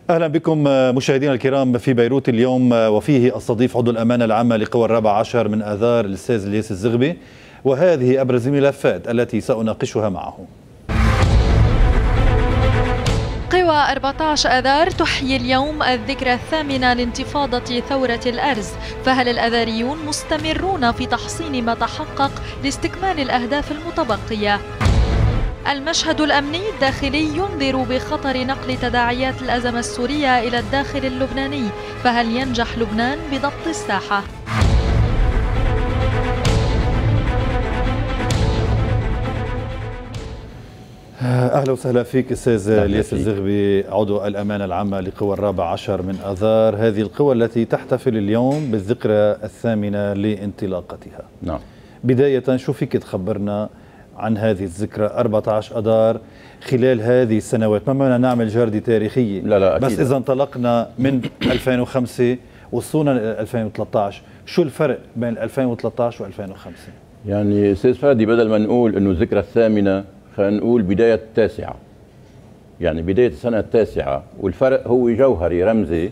أهلا بكم مشاهدينا الكرام في بيروت اليوم، وفيه أستضيف عضو الأمانة العامة لقوى 14 من آذار الأستاذ الياس الزغبي، وهذه أبرز الملفات التي سأناقشها معه. قوى 14 آذار تحيي اليوم الذكرى الثامنة لانتفاضة ثورة الأرز، فهل الآذاريون مستمرون في تحصين ما تحقق لاستكمال الأهداف المتبقية؟ المشهد الأمني الداخلي ينذر بخطر نقل تداعيات الأزمة السورية إلى الداخل اللبناني، فهل ينجح لبنان بضبط الساحة؟ أهلا وسهلا فيك أستاذ الياس الزغبي، عضو الأمانة العامة لقوى 14 من آذار، هذه القوى التي تحتفل اليوم بالذكرى الثامنة لانطلاقتها. نعم. بداية شو فيك تخبرنا عن هذه الذكرى 14 آذار خلال هذه السنوات؟ ما بدنا نعمل جردة تاريخية، لا بس إذا انطلقنا من 2005 وصلنا ل 2013، شو الفرق بين 2013 و2005؟ يعني أستاذ فادي، بدل ما نقول إنه الذكرى الثامنة خلينا نقول بداية التاسعة، يعني بداية السنة التاسعة، والفرق هو جوهري رمزي،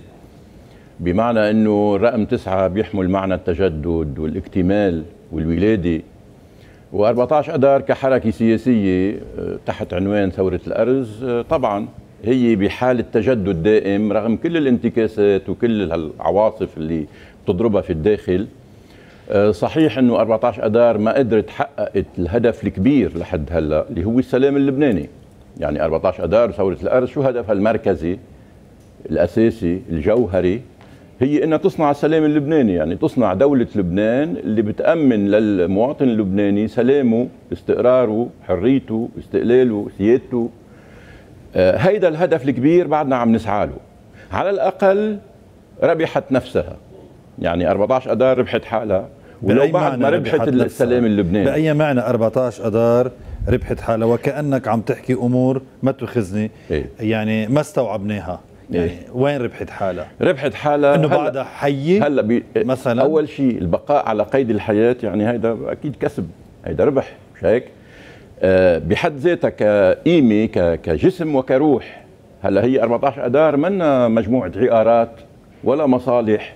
بمعنى إنه الرقم 9 بيحمل معنى التجدد والاكتمال والولادة، و14 آذار كحركة سياسية تحت عنوان ثورة الأرز طبعا هي بحالة تجدد دائم رغم كل الانتكاسات وكل العواصف اللي بتضربها في الداخل. صحيح انه 14 آذار ما قدرت حققت الهدف الكبير لحد هلا اللي هو السلام اللبناني. يعني 14 آذار وثورة الأرز شو هدفها المركزي الأساسي الجوهري؟ هي انها تصنع السلام اللبناني، يعني تصنع دولة لبنان اللي بتأمن للمواطن اللبناني سلامه، استقراره، حريته، استقلاله، سيادته. هيدا الهدف الكبير بعدنا عم نسعى له. على الأقل ربحت نفسها، يعني 14 آذار ربحت حالها، ولو بعد ما ربحت السلام اللبناني. بأي معنى 14 آذار ربحت حالها؟ وكأنك عم تحكي أمور ما تأخذني، يعني ما استوعبناها. يعني وين ربحت حالها؟ ربحت حالها انه بعدها حية هلا مثلا. اول شيء البقاء على قيد الحياة، يعني هيدا اكيد كسب، هيدا ربح، مش هيك؟ بحد ذاتها كقيمة كجسم وكروح. هلا هي 14 آذار منا مجموعة عقارات ولا مصالح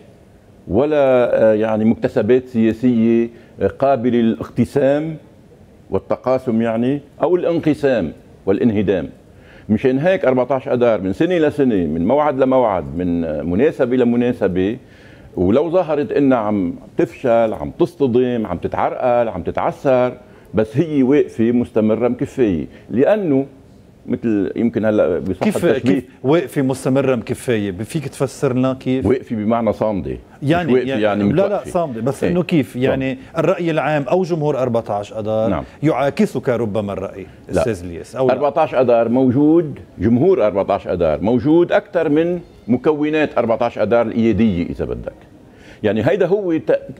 ولا يعني مكتسبات سياسية قابلة للاقتسام والتقاسم، يعني او الانقسام والانهدام. مشان هيك 14 آذار من سنة لسنة، من موعد لموعد، من مناسبة لمناسبة، ولو ظهرت انها عم تفشل، عم تصطدم، عم تتعرقل، عم تتعثر، بس هي واقفة مستمرة مكفية. لأنه مثل يمكن هلا بصح التشبيه، كيف واقفة مستمرة مكفية؟ فيك تفسر لنا كيف؟ واقفة بمعنى صامدة، يعني لا صامدة، بس انه كيف؟ يعني الرأي العام او جمهور 14 آذار نعم. يعاكسك ربما الرأي استاذ الياس. 14 آذار موجود، جمهور 14 آذار موجود اكثر من مكونات 14 آذار الإيادية اذا بدك. يعني هيدا هو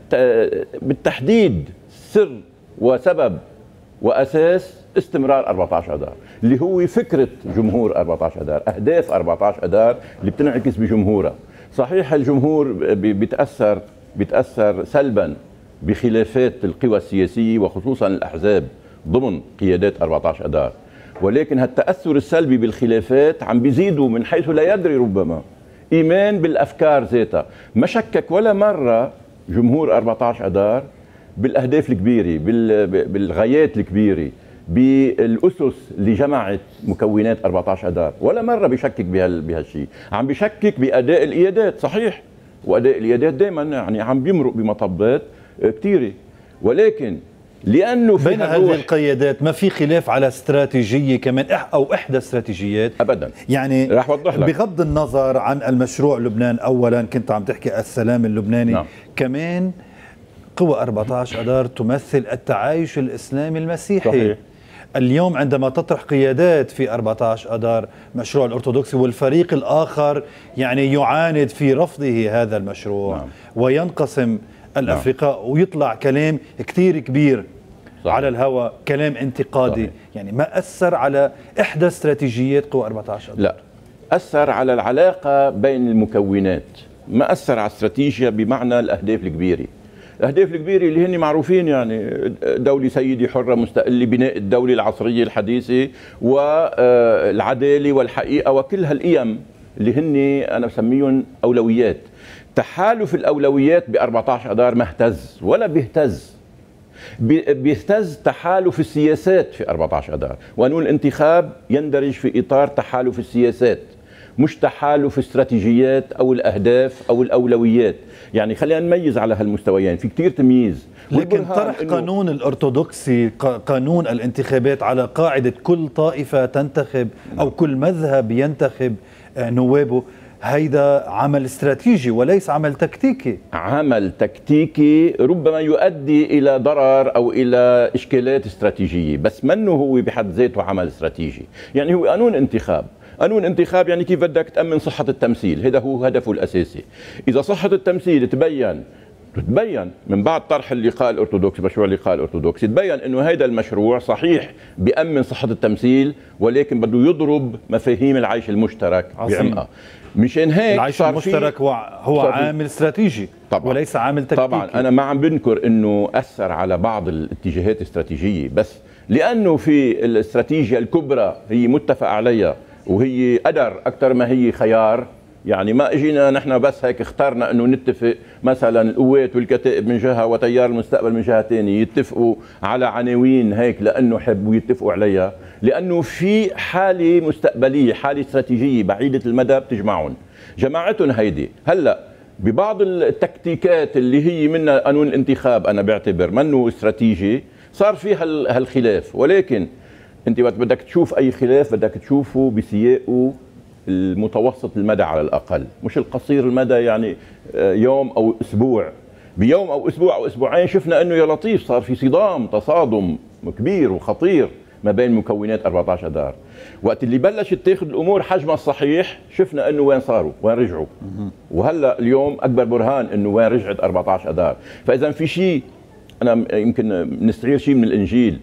بالتحديد سر وسبب واساس استمرار 14 آذار، اللي هو فكرة جمهور 14 آذار، أهداف 14 آذار اللي بتنعكس بجمهورها. صحيح الجمهور بيتأثر سلبا بخلافات القوى السياسية وخصوصا الأحزاب ضمن قيادات 14 آذار، ولكن هالتأثر السلبي بالخلافات عم بيزيدوا من حيث لا يدري ربما إيمان بالأفكار ذاتها. ما شكك ولا مرة جمهور 14 آذار بالأهداف الكبيرة، بالغايات الكبيرة، بالأسس اللي جمعت مكونات 14 آذار، ولا مرة بيشكك بهالشيء. عم بيشكك بأداء القيادات، صحيح، وأداء القيادات دائما يعني عم بيمرق بمطبات كثيرة، ولكن لأنه بين هذه القيادات ما في خلاف على استراتيجية كمان أو إحدى استراتيجيات أبدا. يعني رح أوضح لك. بغض النظر عن المشروع لبنان، أولا كنت عم تحكي السلام اللبناني. نعم. كمان قوى 14 آذار تمثل التعايش الإسلامي المسيحي. صحيح. اليوم عندما تطرح قيادات في 14 آذار مشروع الأرثوذكسي، والفريق الآخر يعني يعاند في رفضه هذا المشروع. نعم. وينقسم الأفرقاء، ويطلع كلام كتير كبير. صحيح. على الهواء، كلام انتقادي. صحيح. يعني ما أثر على إحدى استراتيجيات قوى 14 آذار؟ لا، أثر على العلاقة بين المكونات، ما أثر على استراتيجيا بمعنى الأهداف الكبيرة. الأهداف الكبيرة اللي هن معروفين، يعني دولة سيدة حرة مستقلة، بناء الدولة العصرية الحديثة، والعدالة والحقيقة وكل هالقيم اللي هن انا بسميهم اولويات. تحالف الاولويات ب 14 اذار ما اهتز ولا بيهتز، بيهتز تحالف السياسات في 14 اذار، وقانون الانتخاب يندرج في اطار تحالف السياسات مش تحالف استراتيجيات او الاهداف او الاولويات. يعني خلينا نميز على هالمستويين، في كثير تمييز. لكن طرح قانون الأرثوذكسي قانون الانتخابات على قاعدة كل طائفة تنتخب أو كل مذهب ينتخب نوابه، هيدا عمل استراتيجي وليس عمل تكتيكي. عمل تكتيكي ربما يؤدي إلى ضرر أو إلى إشكالات استراتيجية، بس منه هو بحد ذاته عمل استراتيجي. يعني هو قانون انتخاب، قانون انتخاب يعني كيف بدك تأمن صحة التمثيل، هذا هو هدفه الأساسي. إذا صحة التمثيل تبين من بعد طرح اللقاء الأرثوذكسي، مشروع اللقاء الأرثوذكسي، تبين أنه هذا المشروع صحيح بيأمن صحة التمثيل، ولكن بده يضرب مفاهيم العيش المشترك بعمقها. مشان هيك العيش المشترك هو عامل استراتيجي طبعا، وليس عامل تكتيكي. طبعا أنا ما عم بنكر أنه أثر على بعض الاتجاهات الاستراتيجية، بس لأنه في الاستراتيجية الكبرى هي متفق عليها وهي قدر أكثر ما هي خيار. يعني ما اجينا نحن بس هيك اخترنا انه نتفق مثلا القوات والكتائب من جهه وتيار المستقبل من جهه ثانيه يتفقوا على عناوين هيك لانه حبوا يتفقوا عليها، لانه في حاله مستقبليه، حاله استراتيجيه بعيده المدى بتجمعهم، جماعتهم هيدي. هلا ببعض التكتيكات اللي هي منها قانون الانتخاب انا بعتبر منه استراتيجي، صار في هالخلاف، ولكن انت وقت بدك تشوف اي خلاف بدك تشوفه بسياقه المتوسط المدى على الأقل، مش القصير المدى. يعني يوم أو أسبوع، بيوم أو أسبوع أو أسبوعين شفنا أنه يا لطيف صار في تصادم كبير وخطير ما بين مكونات 14 أذار. وقت اللي بلشت تاخذ الأمور حجمها الصحيح شفنا أنه وين صاروا، وين رجعوا. وهلأ اليوم أكبر برهان أنه وين رجعت 14 أذار. فإذا في شيء أنا يمكن نستعير شيء من الإنجيل،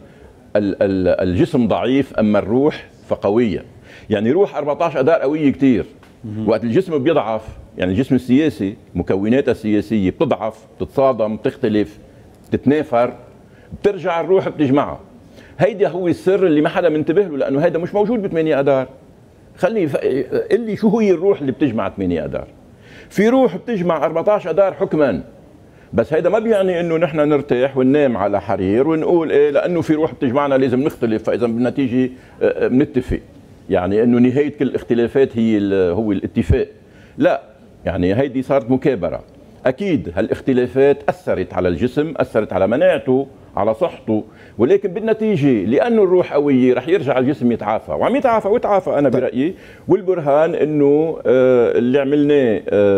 الجسم ضعيف أما الروح فقوية. يعني روح 14 أذار قوية كتير. وقت الجسم بيضعف، يعني الجسم السياسي مكوناتها السياسية بتضعف، بتتصادم، بتختلف، بتتنافر، بترجع الروح بتجمعها. هيدا هو السر اللي ما حدا منتبه له، لأنه هيدا مش موجود ب8 أذار. خليني قل لي شو هي الروح اللي بتجمع 8 أذار؟ في روح بتجمع 14 أذار حكما، بس هيدا ما بيعني انه نحن نرتاح وننام على حرير ونقول ايه لانه في روح بتجمعنا لازم نختلف فاذا بالنتيجه بنتفق. يعني انه نهايه كل الاختلافات هو الاتفاق. لا، يعني هيدي صارت مكابره. اكيد هالاختلافات اثرت على الجسم، اثرت على مناعته، على صحته، ولكن بالنتيجه لانه الروح قويه رح يرجع الجسم يتعافى، وعم يتعافى وتعافى انا برايي. والبرهان انه اللي عملناه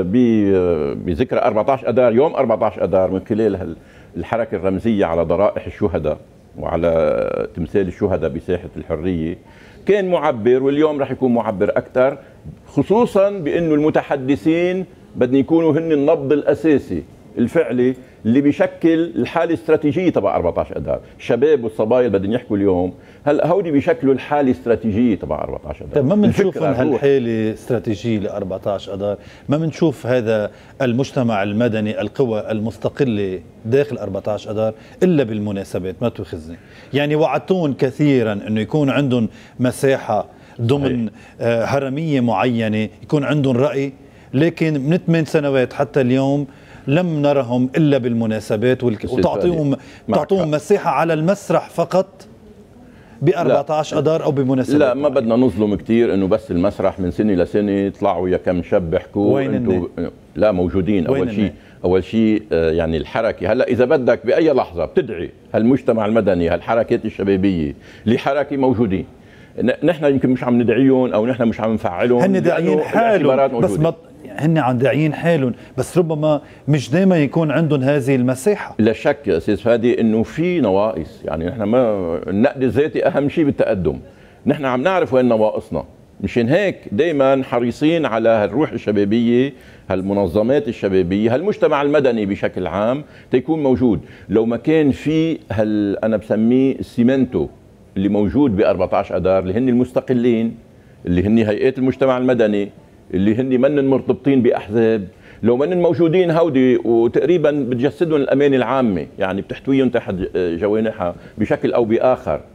بذكرى 14 اذار، يوم 14 اذار، من خلال الحركه الرمزيه على ضرائح الشهداء وعلى تمثال الشهداء بساحه الحريه، كان معبر، واليوم رح يكون معبر اكثر، خصوصا بانه المتحدثين بدهم يكونوا هن النبض الاساسي الفعلي اللي بيشكل الحاله الاستراتيجيه تبع 14 اذار. الشباب والصبايا اللي بدهم يحكوا اليوم هلا هودي بيشكلوا الحاله الاستراتيجيه تبع 14 اذار. طيب ما بنشوف هالحاله استراتيجيه ل 14 اذار، ما بنشوف هذا المجتمع المدني، القوى المستقله داخل 14 اذار الا بالمناسبات، ما تؤاخذني. يعني وعدتون كثيرا انه يكون عندهم مساحه ضمن هرميه معينه، يكون عندهم راي، لكن من 8 سنوات حتى اليوم لم نرهم الا بالمناسبات وتعطيهم مساحه على المسرح فقط ب 14 اذار او بمناسبات. لا، ما بدنا نظلم كثير انه بس المسرح من سنه لسنه يطلعوا يا كم شاب يحكوا. انتم لا موجودين. اول شيء يعني الحركه هلا اذا بدك باي لحظه بتدعي هالمجتمع المدني، هالحركات الشبابيه لحركه موجودين. نحن يمكن مش عم ندعيهم او نحن مش عم نفعلهم، هن داعيين حالهم، بس هن عم داعيين حالهم، بس ربما مش دائما يكون عندهم هذه المساحه. لا شك يا استاذ فادي انه في نواقص، يعني نحن ما النقد الذاتي اهم شيء بالتقدم. نحن عم نعرف وين نواقصنا، مشان هيك دائما حريصين على هالروح الشبابيه، هالمنظمات الشبابيه، هالمجتمع المدني بشكل عام تيكون موجود. لو ما كان في انا بسميه السيمنتو اللي موجود ب 14 اذار، اللي هن المستقلين، اللي هن هيئات المجتمع المدني، اللي هن منن مرتبطين باحزاب، لو منن موجودين هودي وتقريبا بتجسدهم الامانه العامه، يعني بتحتويهم تحت جوانحها بشكل او باخر،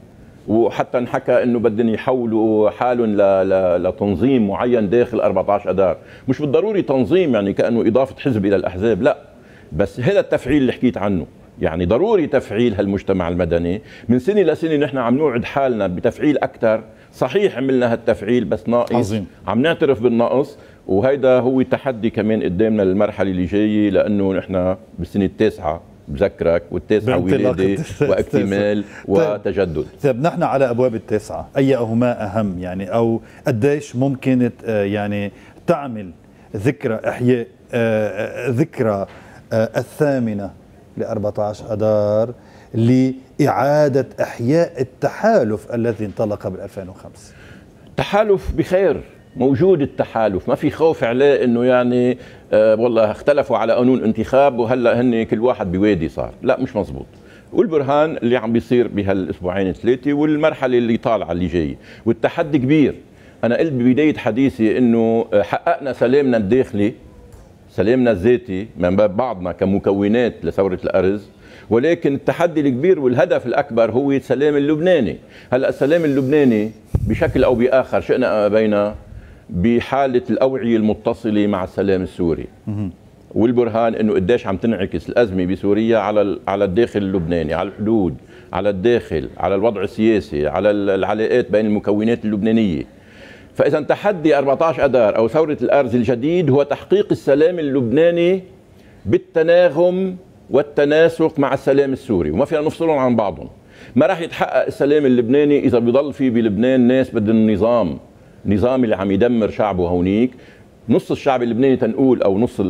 وحتى انحكى انه بدهم يحولوا حالهم لتنظيم معين داخل 14 اذار، مش بالضروري تنظيم يعني كانه اضافه حزب الى الاحزاب، لا، بس هذا التفعيل اللي حكيت عنه، يعني ضروري تفعيل هالمجتمع المدني. من سنه لسنه نحن عم نوعد حالنا بتفعيل اكثر، صحيح عملنا هالتفعيل بس ناقص، عظيم. عم نعترف بالنقص، وهيدا هو التحدي كمان قدامنا للمرحله اللي جايه، لانه نحن بالسنه التاسعه بذكرك، والتاسعه ولاده واكتمال وتجدد. طيب نحن على ابواب التاسعه، ايهما اهم يعني، او قديش ممكن يعني تعمل ذكرى احياء ذكرى الثامنه ل 14 اذار لإعادة إحياء التحالف الذي انطلق بال 2005؟ تحالف بخير، موجود التحالف، ما في خوف عليه انه يعني والله اختلفوا على قانون انتخاب وهلا هن كل واحد بوادي صار، لا مش مزبوط. والبرهان اللي عم بيصير بهالاسبوعين ثلاثه والمرحله اللي طالعه اللي جايه، والتحدي كبير. انا قلت ببدايه حديثي انه حققنا سلامنا الداخلي، سلامنا الذاتي من باب بعضنا كمكونات لثوره الارز، ولكن التحدي الكبير والهدف الاكبر هو السلام اللبناني. هلا السلام اللبناني بشكل او باخر شئنا ام ابينا بحاله الاوعيه المتصله مع السلام السوري. والبرهان انه قديش عم تنعكس الازمه بسوريا على الداخل اللبناني، على الحدود، على الداخل، على الوضع السياسي، على العلاقات بين المكونات اللبنانيه. فاذا تحدي 14 اذار او ثوره الارز الجديد هو تحقيق السلام اللبناني بالتناغم والتناسق مع السلام السوري، وما فينا نفصلهم عن بعضهم. ما راح يتحقق السلام اللبناني اذا بيضل في بلبنان ناس بدهم نظام اللي عم يدمر شعبه هونيك، نص الشعب اللبناني تنقول او نص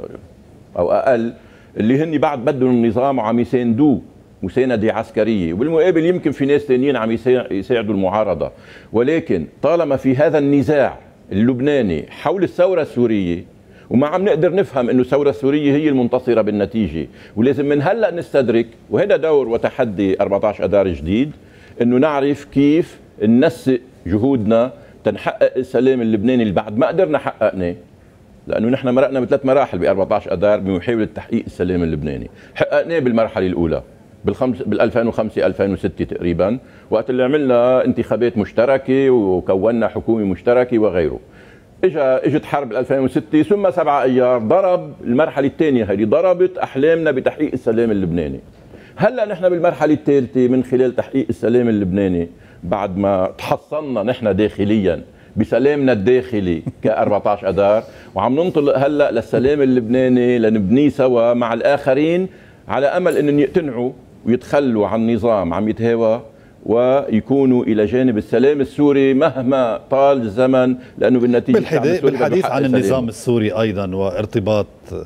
او اقل اللي هن بعد بدهم النظام وعم يساندوه مساندة عسكرية، وبالمقابل يمكن في ناس ثانيين عم يساعدوا المعارضة. ولكن طالما في هذا النزاع اللبناني حول الثورة السورية، وما عم نقدر نفهم انه الثورة السورية هي المنتصرة بالنتيجة، ولازم من هلا نستدرك، وهذا دور وتحدي 14 اذار جديد، انه نعرف كيف ننسق جهودنا تنحقق السلام اللبناني اللي بعد ما قدرنا حققناه، لانه نحن مرقنا بثلاث مراحل ب 14 اذار بمحاولة تحقيق السلام اللبناني. حققناه بالمرحلة الأولى بال 2005 2006 تقريبا، وقت اللي عملنا انتخابات مشتركة وكونا حكومة مشتركة وغيره. اجت حرب 2006 ثم 7 ايار ضرب المرحله الثانيه، هذه ضربت احلامنا بتحقيق السلام اللبناني. هلا نحن بالمرحله الثالثه من خلال تحقيق السلام اللبناني، بعد ما تحصلنا نحن داخليا بسلامنا الداخلي ك 14 اذار، وعم ننطلق هلا للسلام اللبناني لنبنيه سوا مع الاخرين، على امل انهم يقتنعوا ويتخلوا عن نظام عم يتهاوى ويكونوا الى جانب السلام السوري مهما طال الزمن، لانه بالنتيجه بالحديث عن النظام السوري ايضا وارتباط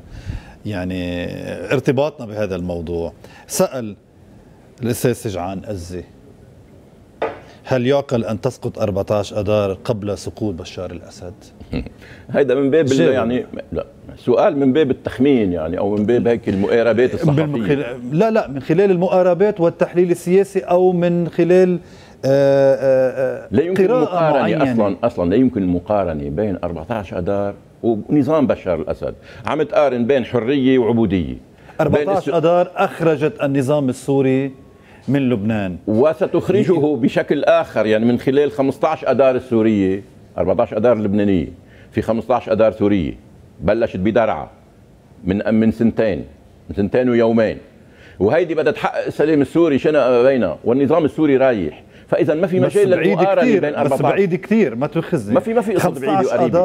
يعني ارتباطنا بهذا الموضوع، سأل الاستاذ سجعان أزي: هل يعقل ان تسقط 14 اذار قبل سقوط بشار الاسد؟ هيدا من باب يعني لا سؤال من باب التخمين يعني، او من باب هيك المقاربات الصحفيه. لا من خلال المقاربات والتحليل السياسي، او من خلال لا يمكن المقارنه اصلا لا يمكن المقارنه بين 14 اذار ونظام بشار الاسد. عم تقارن بين حريه وعبوديه. 14 اذار اخرجت النظام السوري من لبنان وستخرجه بشكل آخر، يعني من خلال 15 أذار السورية، 14 أذار اللبنانية، في 15 أذار سورية بلشت بدرعا من سنتين ويومين، وهيدي بدها تحقق السلام السوري شئنا ام ابينا، والنظام السوري رايح. فاذا ما في مجال للمقارنه بين 14 بس بعيد كثير، ما تؤخذني، ما في قصه بعيد وقريب.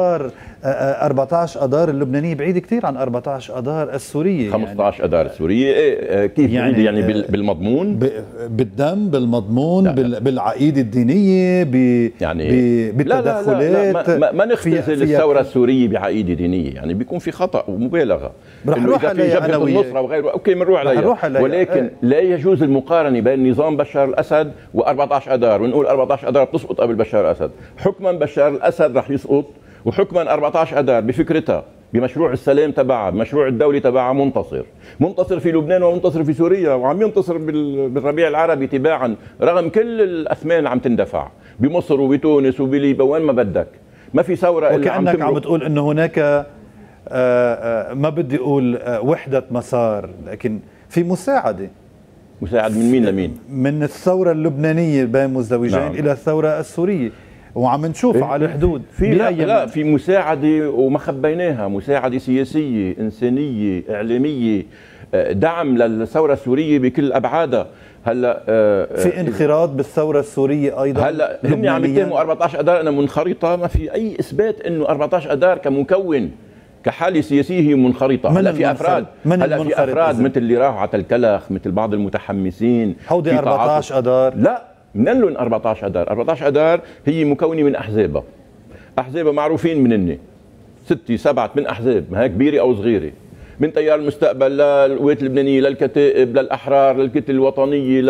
14 اذار اللبنانيه بعيد كثير عن 14 اذار السوريه. 15 اذار السوريه كيف يعني بالمضمون، بالدم، بالمضمون، لا. بالعقيده الدينيه، يعني بالتدخلات. لا ما نختزل الثوره السوريه بعقيده دينيه، يعني بيكون في خطا ومبالغه. رح نروح على جبهه النصره وغيره، اوكي بنروح عليها، ولكن لا يجوز المقارنه بين نظام بشار الاسد و14 اذار ونقول 14 اذار بتسقط قبل بشار الاسد. حكما بشار الاسد رح يسقط، وحكما 14 اذار بفكرتها بمشروع السلام تبعها، بمشروع الدولي تبعها منتصر في لبنان ومنتصر في سوريا، وعم ينتصر بالربيع العربي تباعا رغم كل الاثمان اللي عم تندفع بمصر وبتونس وبليبيا وين ما بدك. ما في ثوره الا وكأنك عم تقول انه هناك ما بدي اقول وحده مسار، لكن في مساعده مساعد من مين لمين؟ من الثورة اللبنانية بين مزدوجين نعم. إلى الثورة السورية، وعم نشوف على الحدود في لا في مساعدة وما خبيناها، مساعدة سياسية إنسانية إعلامية، دعم للثورة السورية بكل أبعادها. هلا في انخراط بالثورة السورية أيضا. هلا هن عم يتهموا 14 أذار أنها منخرطة، ما في أي إثبات أنه 14 أذار كمكون كحالة سياسية هي منخرطة. هلا في أفراد، هلا في أفراد مثل اللي راحوا على الكلخ، مثل بعض المتحمسين. هودي 14 أذار لا من لهم 14 أذار. 14 أذار هي مكونة من أحزابها، أحزابها معروفين منني 6 7 من أحزاب، ما هي كبيرة أو صغيرة، من تيار المستقبل للقوات اللبنانية للكتائب للأحرار للكتل الوطنية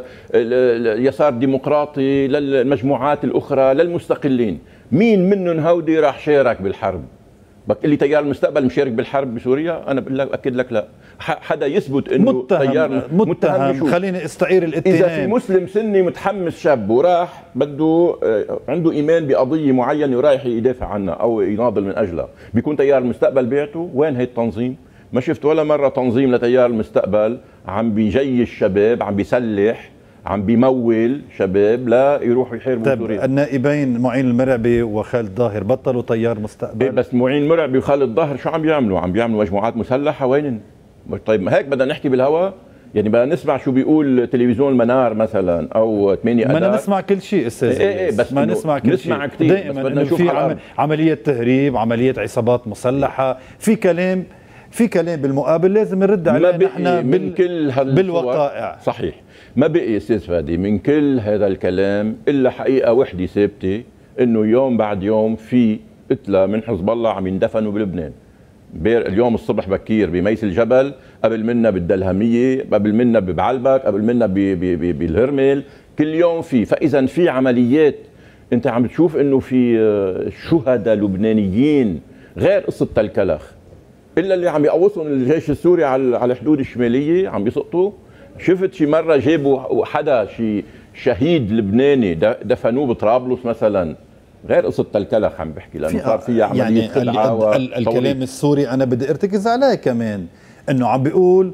لليسار الديمقراطي للمجموعات الأخرى للمستقلين. مين منهم هودي راح شارك بالحرب؟ بقول لي تيار المستقبل مشارك بالحرب بسوريا؟ انا بقول لك اكد لك لا. حدا يثبت انه تيار متهم خليني استعير الاتهام. اذا في مسلم سني متحمس شاب وراح بده عنده ايمان بقضيه معينه ورايح يدافع عنها او يناضل من اجلها، بيكون تيار المستقبل بيعته؟ وين هي التنظيم؟ ما شفت ولا مره تنظيم لتيار المستقبل عم بيجيش الشباب، عم بيسلح، عم بيمول شباب لا يروحوا يحاربوا سوريا. النائبين معين المرعبي وخالد ظاهر بطلوا تيار مستقبل. بس معين المرعبي وخالد ظاهر شو عم بيعملوا؟ عم بيعملوا مجموعات مسلحه. وين؟ طيب ما هيك بدنا نحكي بالهواء؟ يعني بدنا نسمع شو بيقول تلفزيون المنار مثلا او 8 أذار؟ بدنا نسمع كل شيء استاذ. بس ما نسمع كل شيء. نسمع كثير دائما بدنا نشوف في عمليه تهريب، عمليه عصابات مسلحه، في كلام بالمقابل لازم نرد عليه نحن من كل بالوقائع. صحيح. ما بقي استاذ فادي من كل هذا الكلام الا حقيقه وحده ثابته، انه يوم بعد يوم في قتلى من حزب الله عم يندفنوا بلبنان. اليوم الصبح بكير بميس الجبل، قبل منا بالدلهميه، قبل منا ببعلبك، قبل منا بالهرمل، كل يوم في. فاذا في عمليات، انت عم تشوف انه في شهداء لبنانيين غير قصه الكلخ، الا اللي عم يقوصهم الجيش السوري على الحدود الشماليه عم بيسقطوا. شفت شي مره جابوا حدا شي شهيد لبناني دفنوه بطرابلس مثلا؟ غير قصه الكلخ عم بحكي، لانه صار فيها عمليه يعني الكلام السوري انا بدي ارتكز عليه كمان، انه عم بيقول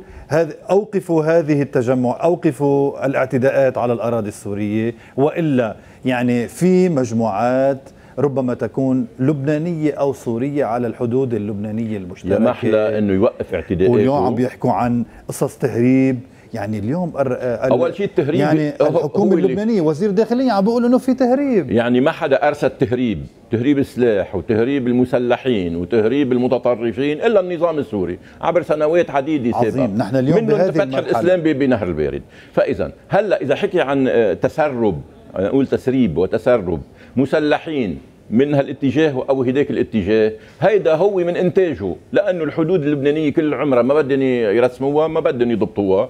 اوقفوا هذه التجمع، اوقفوا الاعتداءات على الاراضي السوريه، والا يعني في مجموعات ربما تكون لبنانيه او سوريه على الحدود اللبنانيه المشتركه. يا محلى انه يوقف اعتداءاته. واليوم عم بيحكوا عن قصص تهريب. يعني اليوم اول شيء التهريب، يعني الحكومه اللبنانيه وزير الداخليه عم بيقول انه في تهريب. يعني ما حدا ارسل تهريب السلاح وتهريب المسلحين وتهريب المتطرفين الا النظام السوري عبر سنوات عديده سابقه. عظيم. نحن اليوم بهذه فتح الاسلام بنهر البارد. فاذا هلا اذا حكي عن تسرب، نقول تسريب وتسرب مسلحين من هالاتجاه او هداك الاتجاه، هيدا هو من انتاجه، لانه الحدود اللبنانيه كل عمرها ما بدهم يرسموها، ما بدهم يضبطوها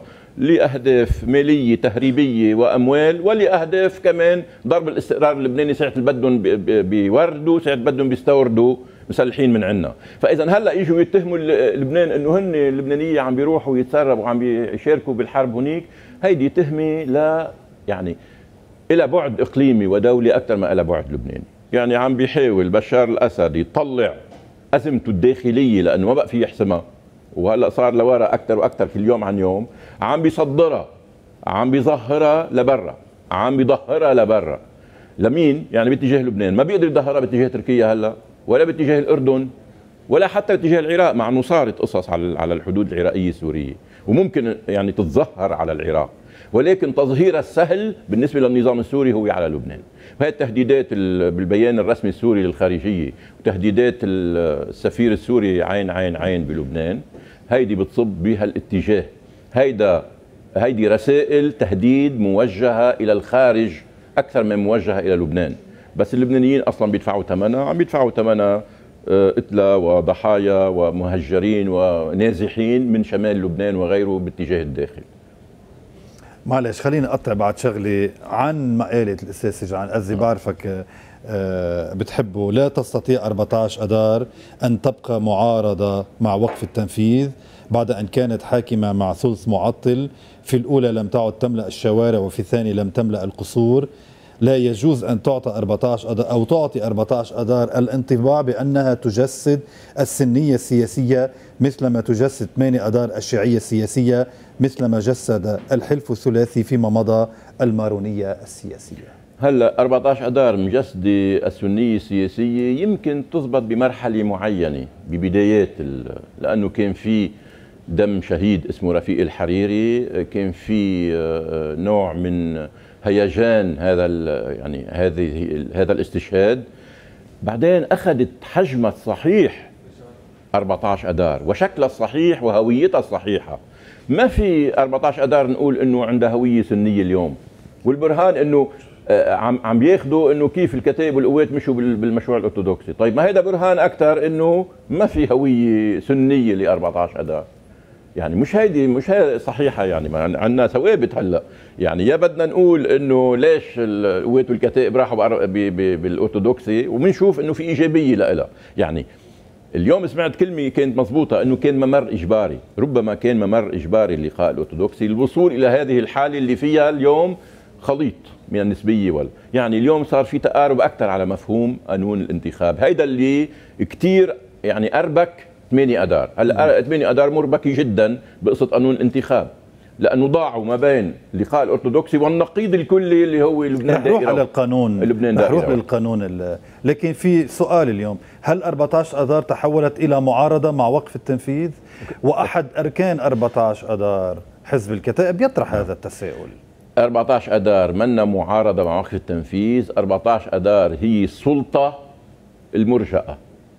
لاهداف ماليه تهريبيه واموال، ولاهداف كمان ضرب الاستقرار اللبناني. ساعه اللي بدهم بيوردوا، ساعه بدهم بيستوردوا مسلحين من عندنا. فاذا هلا يجوا يتهموا لبنان انه هن اللبنانيه عم بيروحوا يتسربوا وعم بيشاركوا بالحرب هنيك. هيدي تهمه لا يعني الى بعد اقليمي ودولي اكثر ما الى بعد لبناني. يعني عم بيحاول بشار الاسد يطلع ازمته الداخليه، لانه ما بقى في يحسمها، وهلا صار لورا اكثر واكثر كل يوم عن يوم، عم بيصدرها، عم بيظهرها لبرا، عم بيظهرها لبرا. لمين؟ يعني باتجاه لبنان. ما بيقدر يظهرها باتجاه تركيا هلا، ولا باتجاه الاردن، ولا حتى باتجاه العراق، مع انه صارت قصص على الحدود العراقيه السوريه، وممكن يعني تتظهر على العراق، ولكن تظهيرها السهل بالنسبه للنظام السوري هو على لبنان. وهي التهديدات بالبيان الرسمي السوري للخارجيه، وتهديدات السفير السوري عين بلبنان، هيدي بتصب بها الاتجاه. هيدي رسائل تهديد موجهه الى الخارج اكثر من موجهه الى لبنان. بس اللبنانيين اصلا بيدفعوا ثمنها، عم بيدفعوا ثمنها قتلى وضحايا ومهجرين ونازحين من شمال لبنان وغيره باتجاه الداخل. معلش خليني اقطع بعد شغله عن مقاله الاستاذ سجعان. قصدي بعرفك بتحبه. لا تستطيع 14 اذار ان تبقى معارضه مع وقف التنفيذ بعد ان كانت حاكمه مع ثلث معطل. في الاولى لم تعد تملا الشوارع، وفي الثاني لم تملا القصور. لا يجوز أن تعطى 14 أذار أو تعطي 14 أذار الانطباع بأنها تجسد السنية السياسية مثلما تجسد 8 أذار الشيعية السياسية، مثلما جسد الحلف الثلاثي فيما مضى المارونية السياسية. هلا 14 أذار مجسدة السنية السياسية يمكن تضبط بمرحلة معينة ببدايات لأنه كان في دم شهيد اسمه رفيق الحريري، كان في نوع من هيجان يعني هذا الاستشهاد. بعدين أخذت حجمها الصحيح 14 أذار وشكلها الصحيح وهويتها الصحيحة. ما في 14 أذار نقول إنه عندها هوية سنية اليوم، والبرهان إنه عم بياخذوا إنه كيف الكتائب والقوات مشوا بالمشروع الأرثوذكسي. طيب ما هذا برهان أكثر إنه ما في هوية سنية ل 14 أذار. يعني مش هيدي صحيحه، يعني عندنا ثوابت هلا. يعني يا بدنا نقول انه ليش القوات والكتائب راحوا بالارثوذكسي وبنشوف انه في ايجابيه لها. يعني اليوم سمعت كلمه كانت مضبوطه انه كان ممر اجباري، ربما كان ممر اجباري اللقاء الارثوذكسي للوصول الى هذه الحاله اللي فيها اليوم خليط من النسبيه يعني اليوم صار في تقارب اكثر على مفهوم قانون الانتخاب. هيدا اللي كثير يعني اربك 8 أذار. هلا 8 أذار مربكي جدا بقصه قانون الانتخاب، لانه ضاعوا ما بين اللقاء الارثوذكسي والنقيض الكلي اللي هو لبنان دائره. رح على القانون، نروح للقانون. لكن في سؤال اليوم، هل 14 أذار تحولت الى معارضه مع وقف التنفيذ؟ واحد اركان 14 أذار حزب الكتائب يطرح هذا التساؤل. 14 أذار منا معارضه مع وقف التنفيذ. 14 أذار هي السلطه المرجئه،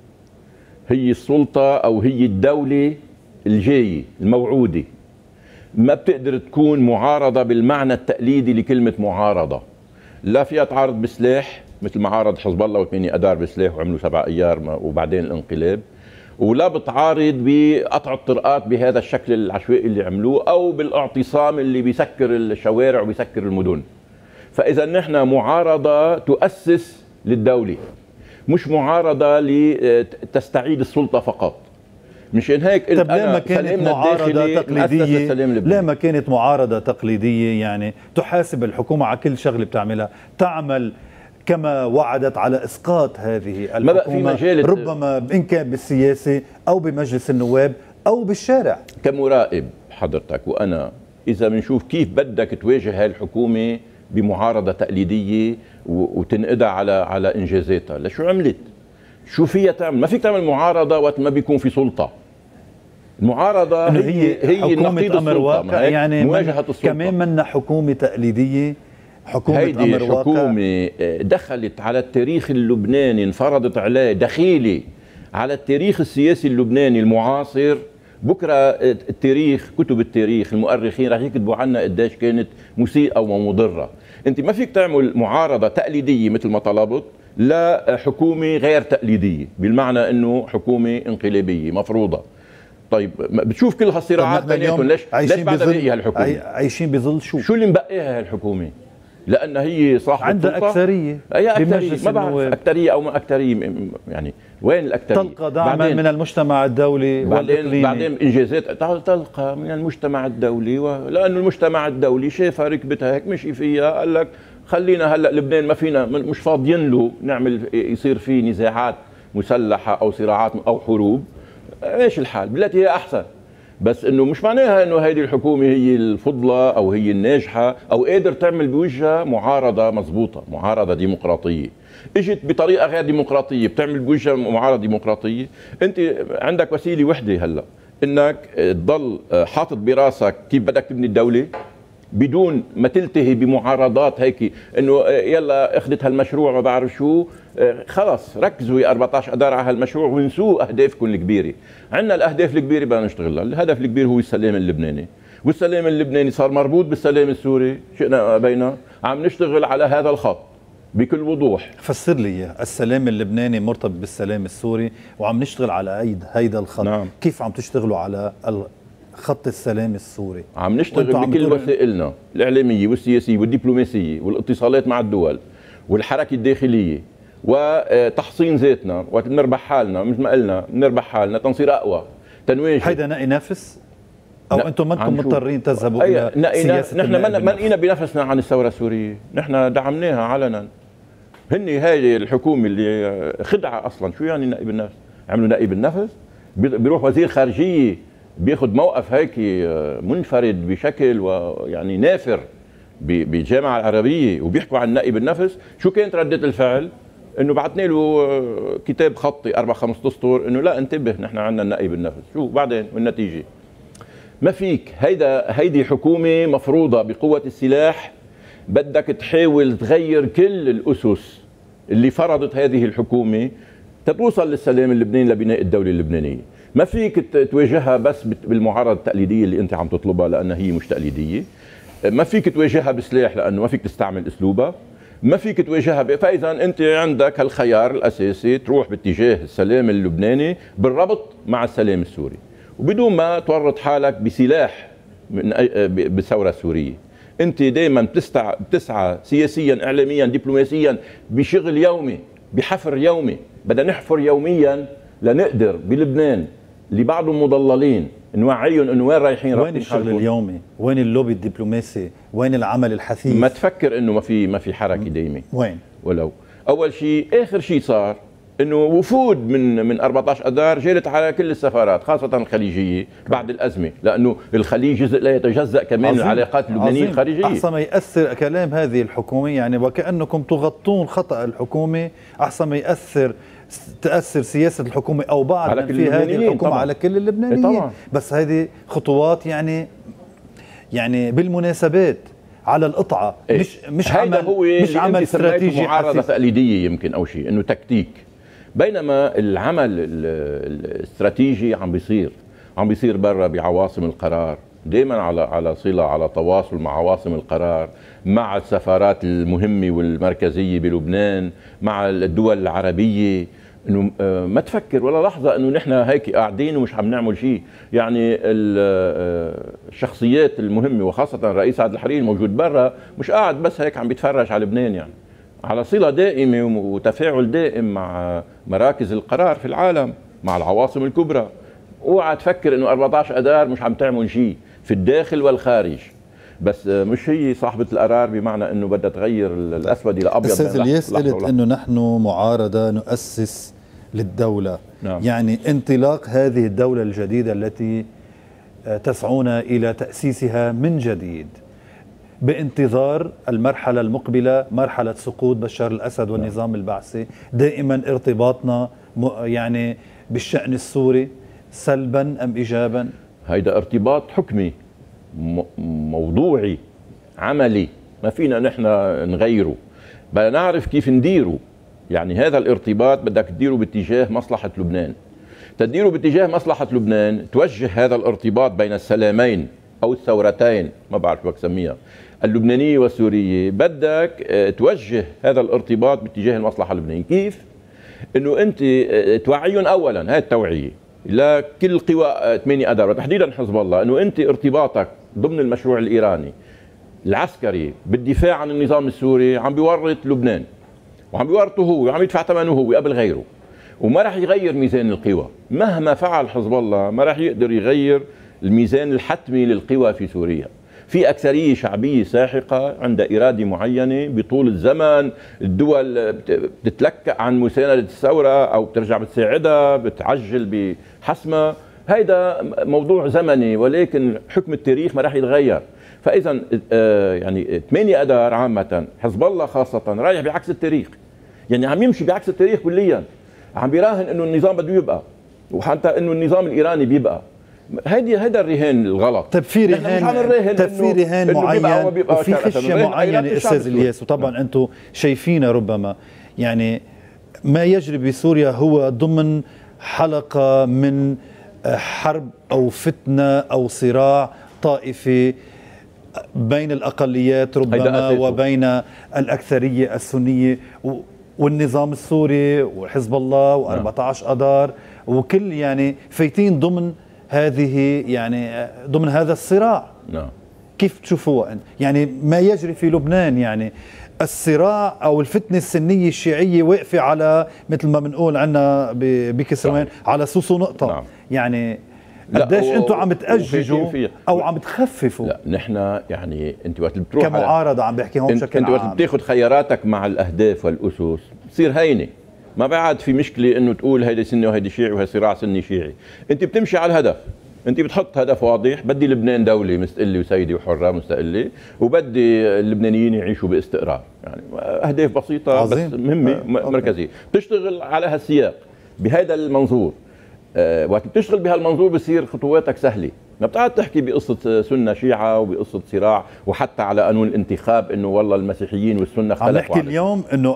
هي السلطة أو هي الدولة الجاية الموعودة. ما بتقدر تكون معارضة بالمعنى التقليدي لكلمة معارضة. لا فيها تعارض بسلاح مثل ما عارض حزب الله و8 أذار بسلاح وعملوا 7 أيار وبعدين الانقلاب، ولا بتعارض بقطع الطرقات بهذا الشكل العشوائي اللي عملوه أو بالاعتصام اللي بيسكر الشوارع وبيسكر المدن. فإذا نحن معارضة تؤسس للدولة، مش معارضة لتستعيد السلطة فقط. مشان هيك قلت لما كانت معارضة تقليدية، لما كانت معارضة تقليدية يعني تحاسب الحكومة على كل شغلة بتعملها، تعمل كما وعدت على إسقاط هذه الحكومة، ربما إن كان بالسياسة أو بمجلس النواب أو بالشارع. كمراقب حضرتك وأنا إذا بنشوف كيف بدك تواجه هاي الحكومة بمعارضة تقليدية وتنقدها على إنجازاتها، لشو عملت؟ شو فيها تعمل؟ ما فيك تعمل معارضة وقت ما بيكون في سلطة. المعارضة هي نقيض أمر واقع، يعني مواجهة السلطة. كمان منا حكومة تقليدية، حكومة هيدي أمر واقع. حكومة دخلت على التاريخ اللبناني، انفرضت عليه دخيلة على التاريخ السياسي اللبناني المعاصر. بكرة التاريخ، كتب التاريخ، المؤرخين رح يكتبوا عنا قديش كانت مسيئة ومضرة. انت ما فيك تعمل معارضة تقليدية مثل ما طلبت لا حكومة غير تقليدية، بالمعنى انه حكومة انقلابية مفروضة. طيب بتشوف كل هالصراعات بيناتهم، ليش بعد باقيها الحكومة؟ عايشين بظل شو اللي مبقيها هالحكومة؟ لأن هي صاحبة عندها أكثرية، ما بعرف أكثرية أو ما أكثرية، يعني وين الأكثرية؟ تلقى دعما من المجتمع الدولي والإقليمي. بعدين إنجازات تلقى من المجتمع الدولي، لأنه المجتمع الدولي شافها ركبتها هيك مشي فيها، قال لك خلينا هلا لبنان ما فينا، مش فاضيين له نعمل يصير فيه نزاعات مسلحة أو صراعات أو حروب. ايش الحال؟ بالتي هي أحسن. بس انه مش معناها انه هيدي الحكومه هي الفضلة او هي الناجحه او قادر تعمل بوجهها معارضه مضبوطه، معارضه ديمقراطيه. اجت بطريقه غير ديمقراطيه بتعمل بوجهها معارضه ديمقراطيه. انت عندك وسيله وحده هلا انك تضل حاطط براسك كيف بدك تبني الدوله بدون ما تلتهي بمعارضات هيك انه يلا اخذت هالمشروع ما بعرف شو، خلص ركزوا يا 14 أذار على هالمشروع وانسوا اهدافكم الكبيره. عندنا الاهداف الكبيره بدنا نشتغلها، الهدف الكبير هو السلام اللبناني، والسلام اللبناني صار مربوط بالسلام السوري، شئنا بينا عم نشتغل على هذا الخط بكل وضوح. فسر لي السلام اللبناني مرتبط بالسلام السوري وعم نشتغل على هيدا الخط. نعم. كيف عم تشتغلوا على خط السلام السوري؟ عم نشتغل بكل وسائلنا الإعلامية والسياسية والدبلوماسية والاتصالات مع الدول والحركة الداخلية وتحصين ذاتنا، وقت بنربح حالنا مثل ما قلنا بنربح حالنا تنصير أقوى، تنواجه. هيدا نقي نفس او انتم ما انتم مضطرين تذهبوا الى سياسه؟ نحن ما لقينا بنفسنا عن الثوره السوريه، نحن دعمناها علنا. هن هاي الحكومه اللي خدعه اصلا. شو يعني نائب النفس؟ عملوا نائب النفس، بيروح وزير خارجيه بياخذ موقف هيك منفرد بشكل ويعني نافر بالجامعه العربيه وبيحكوا عن نائب النفس. شو كانت رده الفعل؟ انه بعثنا له كتاب خطي 4-5 اسطر انه لا انتبه نحن عندنا نائب النفس. شو بعدين والنتيجه؟ ما فيك. هيدي حكومه مفروضه بقوه السلاح، بدك تحاول تغير كل الاسس اللي فرضت هذه الحكومه تتوصل للسلام اللبناني لبناء الدوله اللبنانيه. ما فيك تواجهها بس بالمعارضه التقليديه اللي انت عم تطلبها لانها هي مش تقليديه. ما فيك تواجهها بسلاح لانه ما فيك تستعمل اسلوبها. ما فيك تواجهها فاذا انت عندك هالخيار الاساسي تروح باتجاه السلام اللبناني بالربط مع السلام السوري وبدون ما تورط حالك بسلاح بالثوره السوريه. انت دائما بتسعى سياسيا اعلاميا دبلوماسيا بشغل يومي بحفر يومي. بدنا نحفر يوميا لنقدر بلبنان اللي بعضهم مضللين نوعيهم انه وين رايحين. وين الشغل اليومي؟ وين اللوبي الدبلوماسي؟ وين العمل الحثيث؟ ما تفكر انه ما في حركه دايمه. وين؟ ولو اول شيء اخر شيء صار انه وفود من 14 اذار جالت على كل السفارات خاصه الخليجيه بعد الازمه، لانه الخليج جزء لا يتجزا كمان العلاقات اللبنانيه الخارجيه. احسن ما ياثر كلام هذه الحكومه يعني وكانكم تغطون خطا الحكومه، احسن ما تأثر سياسة الحكومة أو بعض من في هذه الحكومة طبعاً. على كل اللبنانيين طبعاً. بس هذه خطوات يعني بالمناسبات على القطعة. مش عمل استراتيجي معارضة تقليدية يمكن أو شيء إنه تكتيك. بينما العمل الاستراتيجي عم بيصير برا بعواصم القرار، دائما على صلة على تواصل مع عواصم القرار، مع السفارات المهمة والمركزية بلبنان، مع الدول العربية. انه ما تفكر ولا لحظة انه نحن هيك قاعدين ومش عم نعمل شيء. يعني الشخصيات المهمة وخاصة الرئيس عبد الحريري الموجود برا مش قاعد بس هيك عم بيتفرج على لبنان، يعني على صلة دائمة وتفاعل دائم مع مراكز القرار في العالم، مع العواصم الكبرى. اوعى تفكر انه 14 اذار مش عم تعمل شيء في الداخل والخارج، بس مش هي صاحبة القرار بمعنى انه بدها تغير الاسود الى ابيض. استاذ الياس قلت انه نحن معارضة نؤسس للدولة. نعم. يعني انطلاق هذه الدولة الجديدة التي تسعون الى تأسيسها من جديد بانتظار المرحلة المقبلة، مرحلة سقوط بشار الاسد والنظام البعثي. دائما ارتباطنا يعني بالشأن السوري سلبا ام ايجابا؟ هيدا ارتباط حكمي موضوعي عملي، ما فينا نحن نغيره، بدنا نعرف كيف نديره. يعني هذا الارتباط بدك تديره باتجاه مصلحة لبنان. تديره باتجاه مصلحة لبنان توجه هذا الارتباط بين السلامين أو الثورتين، ما بعرف شو بدك تسميها، اللبنانية والسورية. بدك توجه هذا الارتباط باتجاه المصلحة اللبنانية. كيف؟ انه انت توعيهم اولا، هاي التوعية لكل قوى 8 اذار وتحديدا حزب الله، انه انت ارتباطك ضمن المشروع الايراني العسكري بالدفاع عن النظام السوري عم بيورط لبنان، وعم بيورطه هو وعم يدفع ثمنه هو قبل غيره، وما راح يغير ميزان القوى. مهما فعل حزب الله ما راح يقدر يغير الميزان الحتمي للقوى في سوريا. في أكثرية شعبية ساحقة عندها إرادة معينة بطول الزمن. الدول بتتلكأ عن مساندة الثورة أو بترجع بتساعدها، بتعجل بحسمها. هيدا موضوع زمني، ولكن حكم التاريخ ما راح يتغير. فإذا يعني 8 اذار عامة، حزب الله خاصة، رايح بعكس التاريخ. يعني عم يمشي بعكس التاريخ كليا، عم بيراهن إنه النظام بده يبقى، وحتى إنه النظام الإيراني بيبقى. هيدا الرهان الغلط. طب في رهان معين وفي خشيه معينه استاذ الياس، وطبعا انتم شايفين ربما يعني ما يجري بسوريا هو ضمن حلقه من حرب او فتنه او صراع طائفي بين الاقليات ربما وبين الاكثريه السنيه والنظام السوري وحزب الله و14 اذار، وكل يعني فايتين ضمن هذه يعني ضمن هذا الصراع. نعم. كيف تشوفوه يعني ما يجري في لبنان؟ يعني الصراع او الفتنه السنيه الشيعيه واقفه على مثل ما بنقول عندنا بكسروان على سوسو نقطه. نعم. يعني قديش انتم عم تأججوا او عم تخففوا؟ لا نحن يعني انت وقت بتروح كمعارضه عم بحكي هون بشكل عام، انت وقت بتاخذ خياراتك مع الاهداف والاسس بتصير هينه، ما بعد في مشكله انه تقول هيدي سني وهيدي شيعي وهي صراع سني شيعي، انت بتمشي على الهدف، انت بتحط هدف واضح، بدي لبنان دوله مستقله وسيده وحره مستقله، وبدي اللبنانيين يعيشوا باستقرار، يعني اهداف بسيطه عظيم. بس مهمه مركزيه، تشتغل على هالسياق بهذا المنظور. وقت بتشتغل بهالمنظور بصير خطواتك سهله، ما بتقعد تحكي بقصه سنه شيعه وبقصه صراع، وحتى على قانون الانتخاب انه والله المسيحيين والسنه اختلفوا. عم نحكي اليوم انه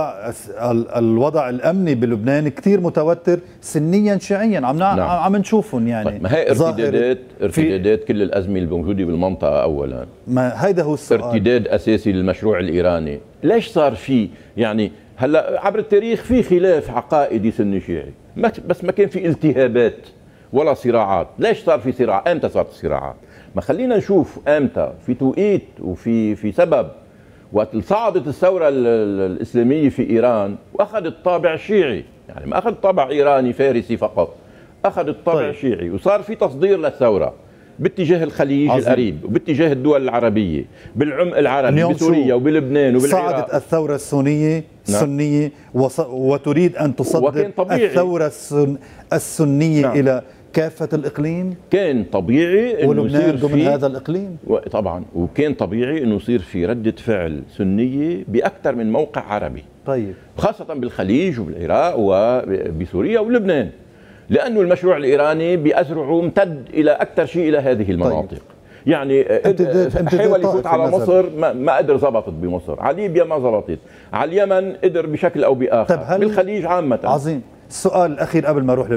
الوضع الامني بلبنان كثير متوتر سنيا شيعيا، عم نشوفهم يعني. طيب ما هي ارتدادات كل الازمه الموجوده بالمنطقه اولا، ما هيدا هو السؤال، ارتداد اساسي للمشروع الايراني. ليش صار في يعني هلا عبر التاريخ في خلاف عقائدي سني شيعي، بس ما كان في التهابات ولا صراعات. ليش صار في صراع؟ امتى صارت الصراعات؟ ما خلينا نشوف امتى، في توقيت وفي سبب. وقت صعدت الثوره الاسلاميه في ايران واخذت طابع شيعي، يعني ما اخذ طابع ايراني فارسي فقط، اخذت طابع شيعي، وصار في تصدير للثوره باتجاه الخليج القريب وباتجاه الدول العربية، بالعمق العربي، بسوريا وبلبنان وبالعراق. صعدت الثورة السنية وتريد أن تصدر الثورة السنية إلى كافة الإقليم. كان طبيعي إنه يصير ضمن هذا الإقليم طبعا، وكان طبيعي إنه يصير في ردة فعل سنية بأكثر من موقع عربي. طيب خاصة بالخليج وبالعراق وبسوريا ولبنان، لأنه المشروع الإيراني بأزرعه امتد إلى أكثر شيء إلى هذه المناطق. طيب. يعني حاول يفوت على مصر، ما قدر، زبطت بمصر، على ليبيا ما زبطت، على اليمن قدر بشكل أو بآخر. طيب بالخليج عامة. عظيم. السؤال الأخير قبل ما أروح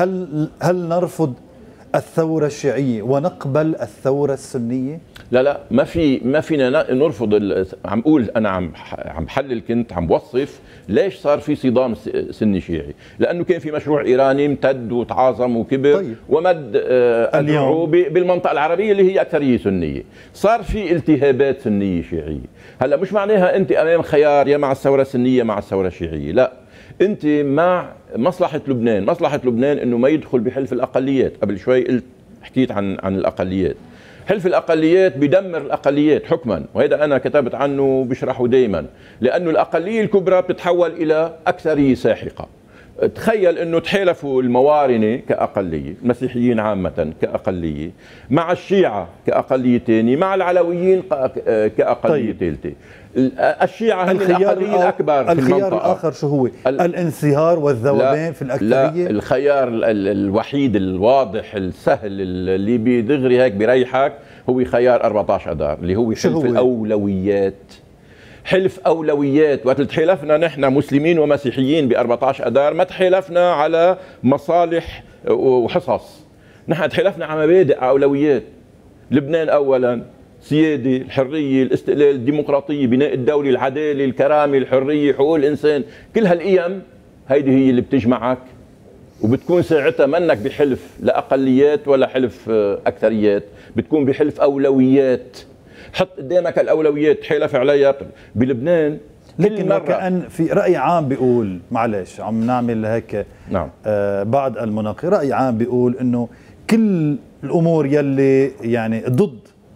هل نرفض الثورة الشيعية ونقبل الثورة السنية؟ لا ما فينا نرفض. عم اقول انا عم بحلل، كنت عم بوصف ليش صار في صدام سني شيعي، لانه كان في مشروع ايراني امتد وتعاظم وكبر. طيب. ومد أدعو بالمنطقه العربيه اللي هي اكثريه سنيه، صار في التهابات سنيه شيعيه. هلا مش معناها انت امام خيار يا مع الثوره السنيه مع الثوره الشيعيه، لا، انت مع مصلحه لبنان. مصلحه لبنان انه ما يدخل بحلف الاقليات. قبل شوي حكيت عن الاقليات. حلف الأقليات بدمر الأقليات حكما، وهذا أنا كتبت عنه وبشرحه دايما، لأنه الأقلية الكبرى بتتحول إلى أكثرية ساحقة. تخيل أنه تحالفوا الموارنة كأقلية، المسيحيين عامة كأقلية، مع الشيعة كأقلية ثانية، مع العلويين كأقلية ثالثة. الشيعة هم الأقلية الأكبر في المنطقة. الخيار الآخر شو هو؟ الانصهار والذوبان في الأكثرية؟ لا، الخيار الوحيد الواضح السهل اللي بدغري هيك بريحك هو خيار 14 أذار، اللي هو حلف الأولويات. حلف أولويات. وقت تحالفنا نحن مسلمين ومسيحيين ب 14 أذار، ما تحالفنا على مصالح وحصص، نحن تحالفنا على مبادئ، أولويات. لبنان أولا، سيادة، الحرية، الاستقلال، الديمقراطية، بناء الدولة، العدالة، الكرامة، الحرية، حقوق الإنسان. كل هالقيم هيدي هي اللي بتجمعك، وبتكون ساعتها منك بحلف لأقليات ولا حلف أكثريات، بتكون بحلف أولويات. حط قدامك الأولويات، تحالف عليها. بلبنان لكن وكأن في رأي عام بيقول، معلش عم نعمل هيك نعم. بعض المناقشة، رأي عام بيقول إنه كل الأمور يلي يعني ضد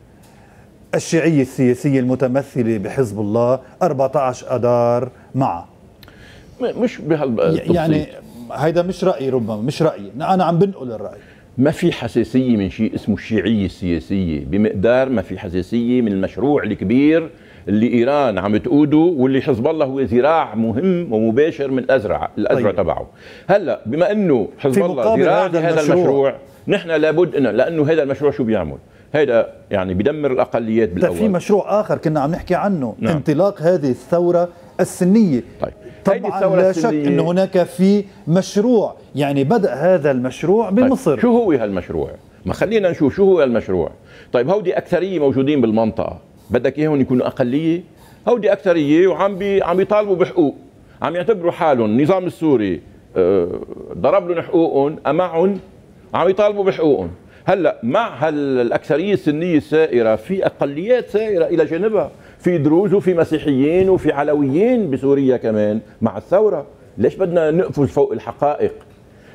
الشيعية السياسية المتمثلة بحزب الله 14 أذار معه. مش بهالتفصيل يعني هيدا مش رأيي، ربما مش رأيي، أنا عم بنقل الرأي. ما في حساسية من شيء اسمه الشيعية السياسية، بمقدار ما في حساسية من المشروع الكبير اللي إيران عم تقوده، واللي حزب الله هو ذراع مهم ومباشر من الأزرع طيب. تبعه. هلا بما أنه حزب الله ذراع هذا المشروع، نحن لابد لأنه هذا المشروع شو بيعمل؟ هيدا يعني بدمر الأقليات بالأول. في مشروع آخر كنا عم نحكي عنه، نعم. انطلاق هذه الثورة السنية. طيب. طبعا لا شك أن هناك في مشروع، يعني بدأ هذا المشروع بمصر. طيب. شو هو هالمشروع؟ ما خلينا نشوف شو هو المشروع. طيب هودي أكثرية موجودين بالمنطقة، بدك إياهم يكونوا أقلية؟ هودي أكثرية وعم بيطالبوا بحقوق، عم يعتبروا حالهم النظام السوري ضرب لهم حقوقهم، أمعهم عم يطالبوا بحقوقهم. هلا مع الأكثرية السنية السائرة في أقليات سائرة إلى جانبها، في دروز وفي مسيحيين وفي علويين بسوريا كمان مع الثورة. ليش بدنا نقفز فوق الحقائق؟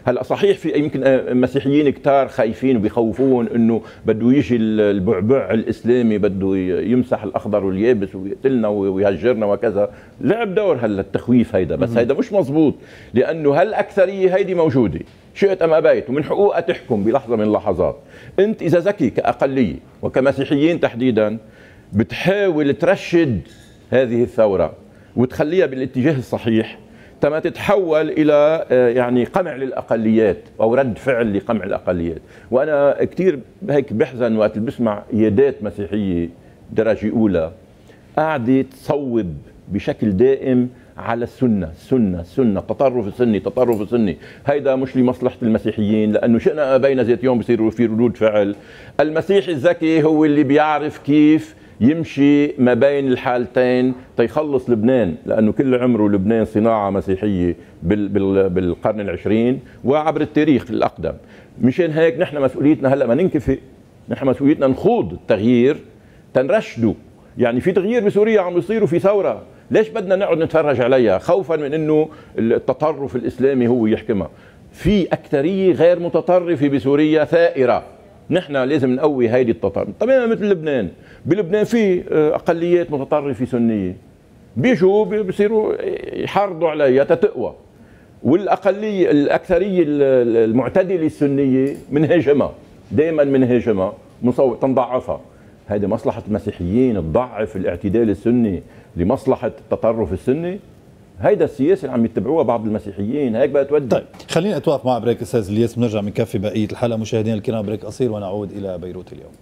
هلا صحيح في يمكن مسيحيين كتار خايفين وبيخوفون انه بده يجي البعبع الاسلامي بده يمسح الاخضر واليابس ويقتلنا ويهجرنا وكذا. لعب دور هلا التخويف هيدا، بس هيدا مش مزبوط، لانه هالاكثريه هيدي موجوده شئت ام ابيت، ومن حقوقها تحكم بلحظه من اللحظات. انت اذا ذكي كاقليه وكمسيحيين تحديدا بتحاول ترشد هذه الثوره وتخليها بالاتجاه الصحيح تما تتحول الى يعني قمع للاقليات او رد فعل لقمع الاقليات. وانا كثير هيك بحزن وقت بسمع قيادات مسيحيه درجه اولى قاعده تصوب بشكل دائم على السنه، التطرف السني، هيدا مش لمصلحه المسيحيين، لانه شئنا بين ذات يوم بصيروا في ردود فعل. المسيحي الذكي هو اللي بيعرف كيف يمشي ما بين الحالتين تيخلص لبنان، لأنه كل عمره لبنان صناعة مسيحية بالقرن العشرين وعبر التاريخ الأقدم. مشان هيك نحن مسؤوليتنا هلأ ما ننكفئ، نحن مسؤوليتنا نخوض التغيير تنرشده. يعني في تغيير بسوريا عم يصير وفي ثورة، ليش بدنا نقعد نتفرج عليها خوفا من انه التطرف الإسلامي هو يحكمها؟ في أكثرية غير متطرفة بسوريا ثائرة، نحن لازم نقوي هيدي التطرف تماما مثل لبنان. بلبنان في اقليات متطرفه سنيه بيجوا بيصيروا يحرضوا عليها تتقوى، والاقليه الاكثريه المعتدله السنيه منهاجمها، دائما منهاجمها تنضعفها. هذه مصلحه المسيحيين تضعف الاعتدال السني لمصلحه التطرف السني. هيدا السياسه اللي عم يتبعوها بعض المسيحيين، هيك بقى تودي. طيب خلينا اتوقف مع بريك استاذ الياس، بنرجع بنكفي بقيه الحلقه. مشاهدينا الكرام بريك قصير ونعود الى بيروت اليوم.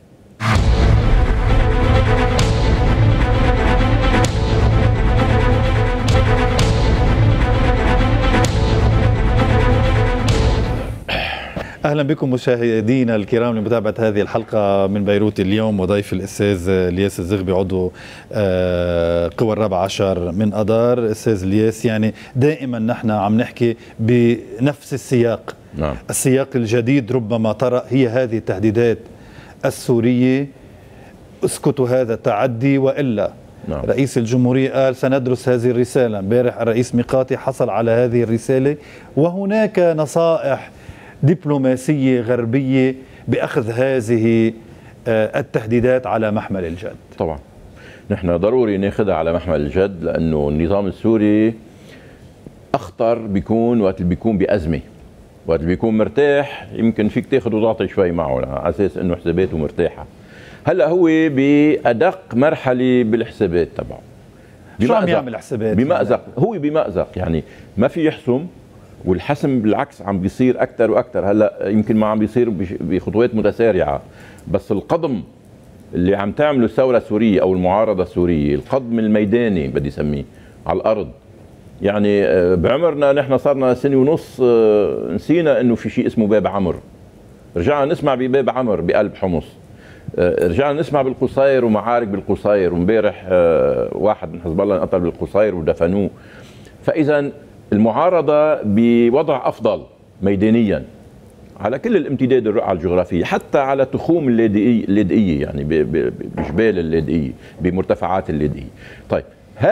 اهلا بكم مشاهدينا الكرام لمتابعه هذه الحلقه من بيروت اليوم، وضيف الاستاذ الياس الزغبي عضو قوى الرابع عشر من اذار. استاذ الياس، يعني دائما نحن عم نحكي بنفس السياق. نعم. السياق الجديد ربما طرأ هي هذه التهديدات السوريه، اسكتوا هذا التعدي والا. نعم. رئيس الجمهورية قال سندرس هذه الرسالة. امبارح الرئيس ميقاتي حصل على هذه الرسالة، وهناك نصائح دبلوماسية غربية بأخذ هذه التهديدات على محمل الجد. طبعا نحن ضروري ناخذها على محمل الجد، لأنه النظام السوري أخطر بيكون وقت اللي بيكون بأزمة. وقت اللي بيكون مرتاح يمكن فيك تاخذ وتعطي شوي معه على أساس أنه حساباته مرتاحة. هلا هو بأدق مرحلة بالحسابات تبعه. شو عم يعمل حسابات؟ بمأزق، هو بمأزق، يعني ما في يحسم، والحسم بالعكس عم بيصير اكثر واكثر. هلا يمكن ما عم بيصير بخطوات متسارعه، بس القضم اللي عم تعمله الثوره السوريه او المعارضه السوريه، القضم الميداني بدي اسميه على الارض. يعني بعمرنا نحن صارنا سنه ونص نسينا انه في شيء اسمه باب عمر. رجعنا نسمع بباب عمر بقلب حمص، رجعنا نسمع بالقصير ومعارك بالقصير، وامبارح واحد من حزب الله انقتل بالقصير ودفنوه. فاذا المعارضة بوضع أفضل ميدانيا على كل الامتداد الرقعة الجغرافية، حتى على تخوم اللاذقية، يعني بجبال اللاذقية، بمرتفعات اللاذقية. طيب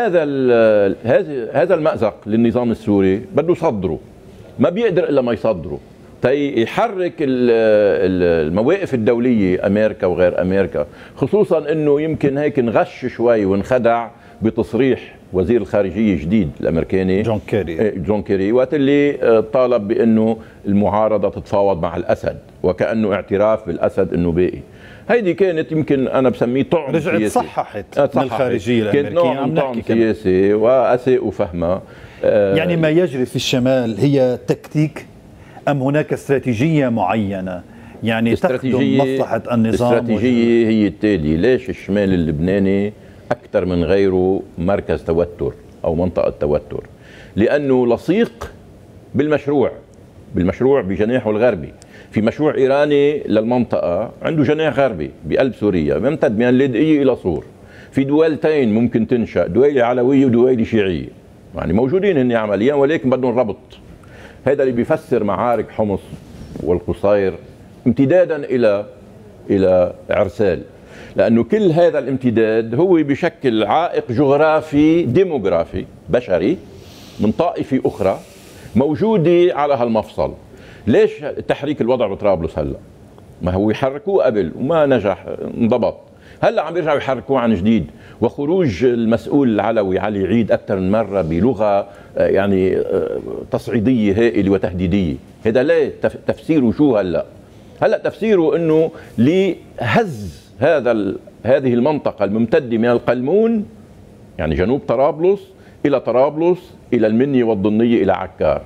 هذا المأزق للنظام السوري بده يصدره، ما بيقدر إلا ما يصدره يحرك المواقف الدولية، أمريكا وغير أمريكا، خصوصا أنه يمكن هيك نغش شوي ونخدع بتصريح وزير الخارجية الجديد الأمريكاني جون كيري وقت اللي طالب بأنه المعارضة تتفاوض مع الأسد، وكأنه اعتراف بالأسد أنه باقي. هيدي كانت يمكن أنا بسميه طعم رجعت سياسي، صححت من الخارجية الأمريكية، كانت نوع من طعم سياسي وأساءوا فهمها. يعني ما يجري في الشمال هي تكتيك أم هناك استراتيجية معينة يعني تخدم مصلحة النظام؟ الاستراتيجية هي التالي: ليش الشمال اللبناني أكثر من غيره مركز توتر أو منطقة توتر؟ لأنه لصيق بالمشروع بجناحه الغربي. في مشروع إيراني للمنطقة عنده جناح غربي بقلب سوريا بيمتد من اللاذقية إلى صور. في دولتين ممكن تنشأ، دويلة علوية ودويلة شيعية، يعني موجودين هن عمليا ولكن بدهم ربط. هذا اللي بيفسر معارك حمص والقصير امتدادا إلى عرسال، لأنه كل هذا الامتداد هو بشكل عائق جغرافي ديموغرافي بشري من طائفة أخرى موجودة على هالمفصل. ليش تحريك الوضع بطرابلس هلا؟ ما هو يحركوه قبل وما نجح، انضبط. هلا عم بيرجعوا يحركوه عن جديد، وخروج المسؤول العلوي علي عيد اكثر من مره بلغه يعني تصعيديه هائله وتهديديه. هذا ليه تفسيره شو هلا؟ هلا تفسيره انه لهز هذه المنطقه الممتده من القلمون يعني جنوب طرابلس الى المنيه والضنيه الى عكار،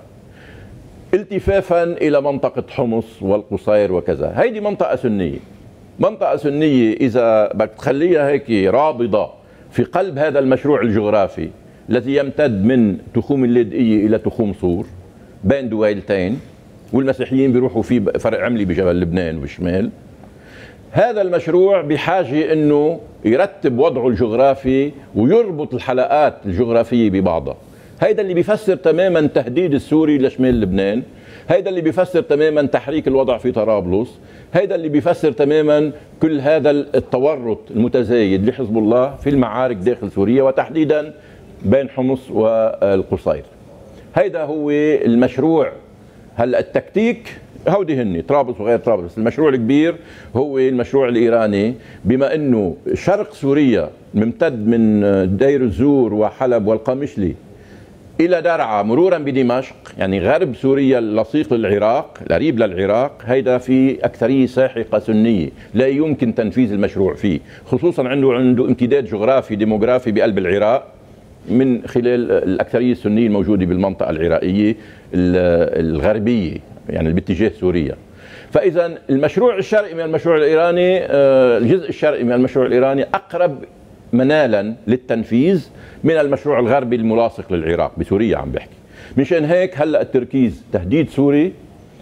التفافا الى منطقه حمص والقصير وكذا. هيدي منطقه سنيه. منطقه سنيه اذا بدك تخليها هيك رابضه في قلب هذا المشروع الجغرافي الذي يمتد من تخوم اللاذقيه الى تخوم صور بين دويلتين، والمسيحيين بيروحوا فيه فرق عملي بجبل لبنان وبالشمال. هذا المشروع بحاجه انه يرتب وضعه الجغرافي ويربط الحلقات الجغرافيه ببعضها. هيدا اللي بيفسر تماما التهديد السوري لشمال لبنان، هيدا اللي بيفسر تماما تحريك الوضع في طرابلس، هيدا اللي بيفسر تماما كل هذا التورط المتزايد لحزب الله في المعارك داخل سوريا وتحديدا بين حمص والقصير. هيدا هو المشروع. هلا التكتيك هودي هني طرابلس وغير طرابلس. المشروع الكبير هو المشروع الايراني، بما انه شرق سوريا ممتد من دير الزور وحلب والقامشلي الى درعا مرورا بدمشق، يعني غرب سوريا اللصيق للعراق القريب للعراق. هيدا في اكثريه ساحقه سنيه لا يمكن تنفيذ المشروع فيه، خصوصا عنده امتداد جغرافي ديموغرافي بقلب العراق من خلال الاكثريه السنيه الموجوده بالمنطقه العراقيه الغربيه يعني باتجاه سوريا. فاذا المشروع الشرقي من المشروع الايراني، الجزء الشرقي من المشروع الايراني اقرب منالا للتنفيذ من المشروع الغربي الملاصق للعراق بسوريا. عم بحكي مشان هيك هلا التركيز تهديد سوري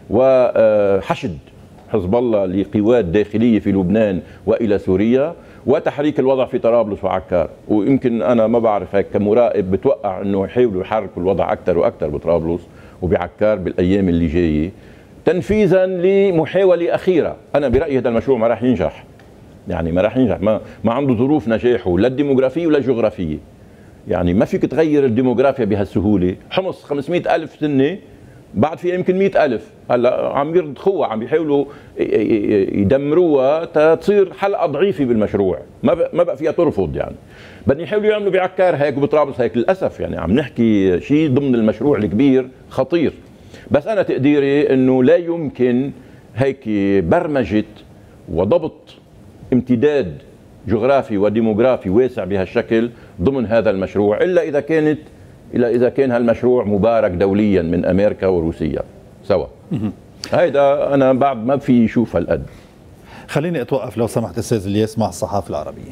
وحشد حزب الله لقوات داخليه في لبنان والى سوريا، وتحريك الوضع في طرابلس وعكار. ويمكن انا ما بعرف هيك كمراقب بتوقع انه يحاولوا يحركوا الوضع اكثر واكثر بطرابلس وبعكار بالايام اللي جايه تنفيذا لمحاوله اخيره. انا برايي هذا المشروع ما راح ينجح، يعني ما راح ينجح، ما عنده ظروف نجاحه لا الديموغرافيه ولا الجغرافيه. يعني ما فيك تغير الديموغرافيا بهالسهوله. حمص 500,000 سنه، بعد فيها يمكن 100,000. هلا عم يرضخوها، عم يحاولوا يدمروها تصير حلقه ضعيفه بالمشروع، ما بقى فيها ترفض. يعني بدهم يحاولوا يعملوا بعكار هيك وبطرابلس هيك. للاسف يعني عم نحكي شيء ضمن المشروع الكبير خطير. بس انا تقديري انه لا يمكن هيك برمجه وضبط امتداد جغرافي وديموغرافي واسع بهالشكل ضمن هذا المشروع الا اذا كان هالمشروع مبارك دوليا من امريكا وروسيا سوا. هيدا انا بعد ما في شوف هالقد. خليني اتوقف لو سمحت استاذ الياس مع الصحافه العربيه.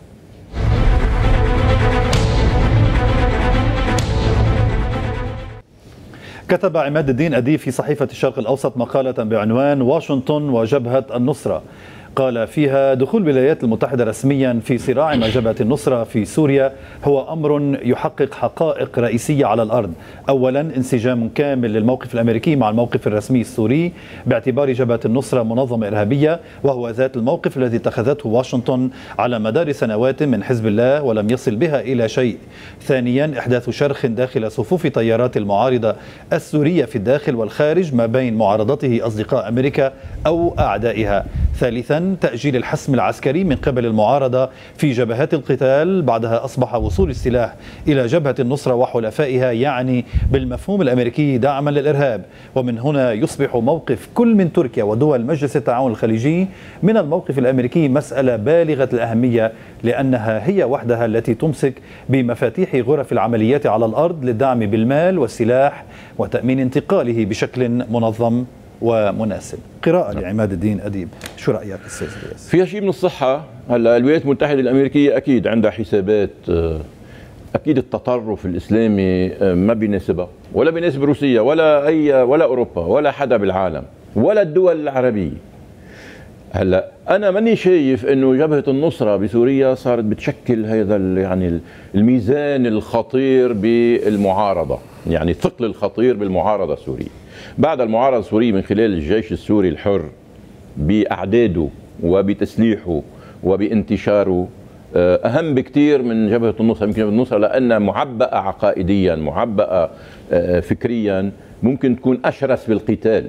كتب عماد الدين أديب في صحيفة الشرق الأوسط مقالة بعنوان واشنطن وجبهة النصرة، قال فيها: دخول الولايات المتحدة رسميا في صراع مع جبهة النصرة في سوريا هو أمر يحقق حقائق رئيسية على الأرض. أولا، انسجام كامل للموقف الأمريكي مع الموقف الرسمي السوري باعتبار جبهة النصرة منظمة إرهابية، وهو ذات الموقف الذي اتخذته واشنطن على مدار سنوات من حزب الله ولم يصل بها إلى شيء. ثانيا، إحداث شرخ داخل صفوف تيارات المعارضة السورية في الداخل والخارج ما بين معارضته أصدقاء أمريكا أو أعدائها. ثالثا، تأجيل الحسم العسكري من قبل المعارضة في جبهات القتال. بعدها أصبح وصول السلاح إلى جبهة النصرة وحلفائها يعني بالمفهوم الأمريكي دعما للإرهاب. ومن هنا يصبح موقف كل من تركيا ودول مجلس التعاون الخليجي من الموقف الأمريكي مسألة بالغة الأهمية، لأنها هي وحدها التي تمسك بمفاتيح غرف العمليات على الأرض للدعم بالمال والسلاح وتأمين انتقاله بشكل منظم ومناسب. قراءة لعماد الدين أديب، شو رأيك أستاذ الياس؟ فيها شيء من الصحة. هلا الولايات المتحدة الأمريكية أكيد عندها حسابات، أكيد التطرف الإسلامي ما بيناسبها ولا بيناسب روسيا ولا أوروبا ولا حدا بالعالم ولا الدول العربية. هلا أنا ماني شايف إنه جبهة النصرة بسوريا صارت بتشكل هذا يعني الميزان الخطير بالمعارضة، يعني الثقل الخطير بالمعارضة السورية. بعد المعارضة السورية من خلال الجيش السوري الحر بأعداده وبتسليحه وبانتشاره أهم بكتير من جبهة النصرة. يمكن جبهة النصرة لأنها معبأة عقائديا، معبأة فكريا، ممكن تكون أشرس بالقتال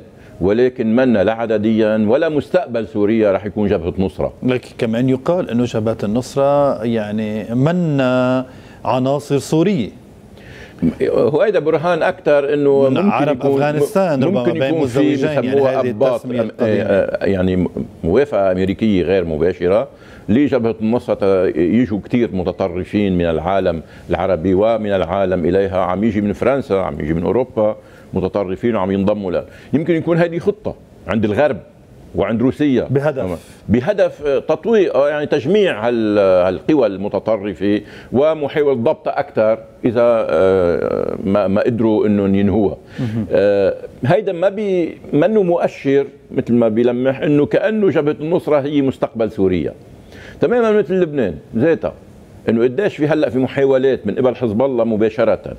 ولكن منا لا عدديا ولا مستقبل سوريا رح يكون جبهة نصرة. لكن كمان يقال انه جبهة النصرة يعني منا عناصر سورية. وهذا برهان اكثر انه ممكن عرب يكون افغانستان ممكن يكون في بسموها اباط يعني موافقه امريكيه غير مباشره لجبهه النصره. يجوا كثير متطرفين من العالم العربي ومن العالم اليها، عم يجي من فرنسا، عم يجي من اوروبا متطرفين وعم ينضموا لها. يمكن يكون هذه خطه عند الغرب وعند روسيا بهدف تطويق يعني تجميع القوى المتطرفة ومحاولة ضبطها أكثر إذا ما قدروا إنهم ينهوها. هيدا منه مؤشر مثل ما بيلمح إنه كأنه جبهة النصرة هي مستقبل سوريا تماما مثل لبنان ذاتها، إنه قديش في هلا في محاولات من قبل حزب الله مباشرة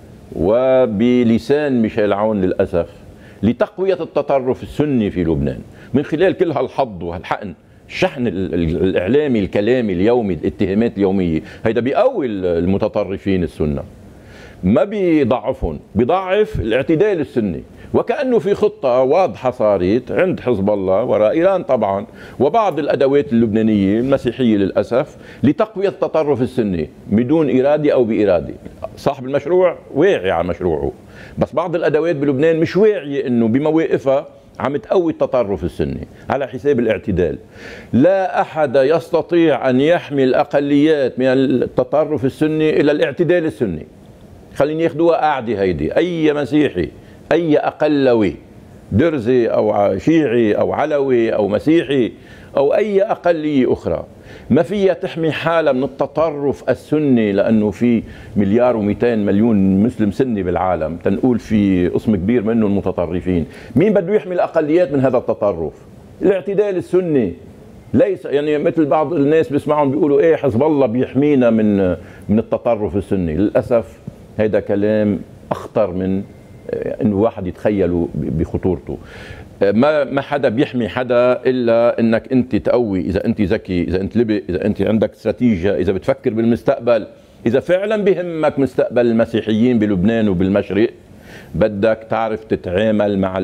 وبلسان ميشيل عون للأسف لتقوية التطرف السني في لبنان من خلال كل هالحض وهالحقن الشحن الإعلامي الكلامي اليومي، الاتهامات اليومية. هيدا بيقوي المتطرفين السنة، ما بيضعفهم، بيضعف الاعتدال السني. وكأنه في خطة واضحة صارت عند حزب الله وراء إيران طبعا وبعض الأدوات اللبنانية المسيحية للأسف لتقوية التطرف السني بدون إرادة أو بإرادة. صاحب المشروع واعي على مشروعه، بس بعض الأدوات بلبنان مش واعية إنه بمواقفها عم تقوي التطرف السني على حساب الاعتدال. لا أحد يستطيع أن يحمي الأقليات من التطرف السني إلى الاعتدال السني. خليني ياخدوها قاعدة هيدي، أي مسيحي أي أقلوي درزي أو شيعي أو علوي أو مسيحي أو أي أقلية أخرى ما فيها تحمي حالها من التطرف السني، لأنه في 1,200,000,000 مسلم سني بالعالم، تنقول في قسم كبير منهم المتطرفين. مين بده يحمي الأقليات من هذا التطرف؟ الاعتدال السني. ليس يعني مثل بعض الناس بيسمعهم بيقولوا ايه حزب الله بيحمينا من التطرف السني. للأسف هذا كلام أخطر من انه واحد يتخيلوا بخطورته. ما حدا بيحمي حدا الا انك انت تقوي، اذا انت ذكي، اذا انت لبق، اذا انت عندك استراتيجيه، اذا بتفكر بالمستقبل، اذا فعلا بهمك مستقبل المسيحيين بلبنان وبالمشرق، بدك تعرف تتعامل مع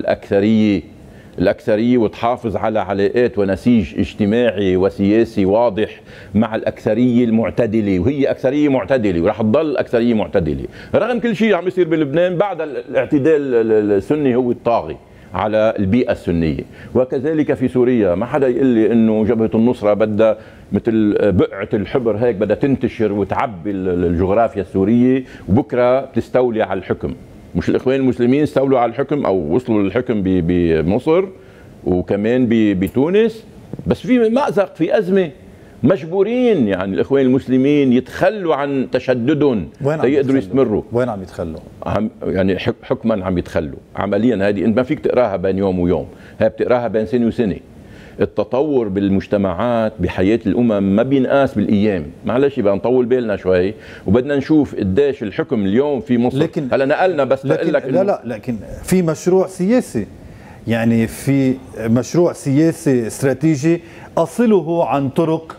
الأكثرية وتحافظ على علاقات ونسيج اجتماعي وسياسي واضح مع الأكثرية المعتدلة، وهي أكثرية معتدلة ورح تضل أكثرية معتدلة رغم كل شيء عم يصير بلبنان. بعد الاعتدال السني هو الطاغي على البيئة السنية، وكذلك في سوريا. ما حدا يقول لي انه جبهة النصرة بدها مثل بقعة الحبر هيك بدها تنتشر وتعبي الجغرافيا السورية وبكرة تستولي على الحكم. مش الإخوان المسلمين استولوا على الحكم أو وصلوا للحكم بمصر وكمان بتونس، بس في مأزق، في أزمة، مجبورين يعني الإخوان المسلمين يتخلوا عن تشددهم ليقدروا يستمروا. وين عم يتخلوا؟ يعني حكما عم يتخلوا عمليا. هذه انت ما فيك تقراها بين يوم ويوم، هي بتقراها بين سنة وسنة. التطور بالمجتمعات بحياة الأمم ما بينقاس بالأيام. معلش بقى نطول بالنا شوي وبدنا نشوف قديش الحكم اليوم في مصر. لكن هلا نقلنا بس لك لا لكن في مشروع سياسي، يعني في مشروع سياسي استراتيجي أصله عن طرق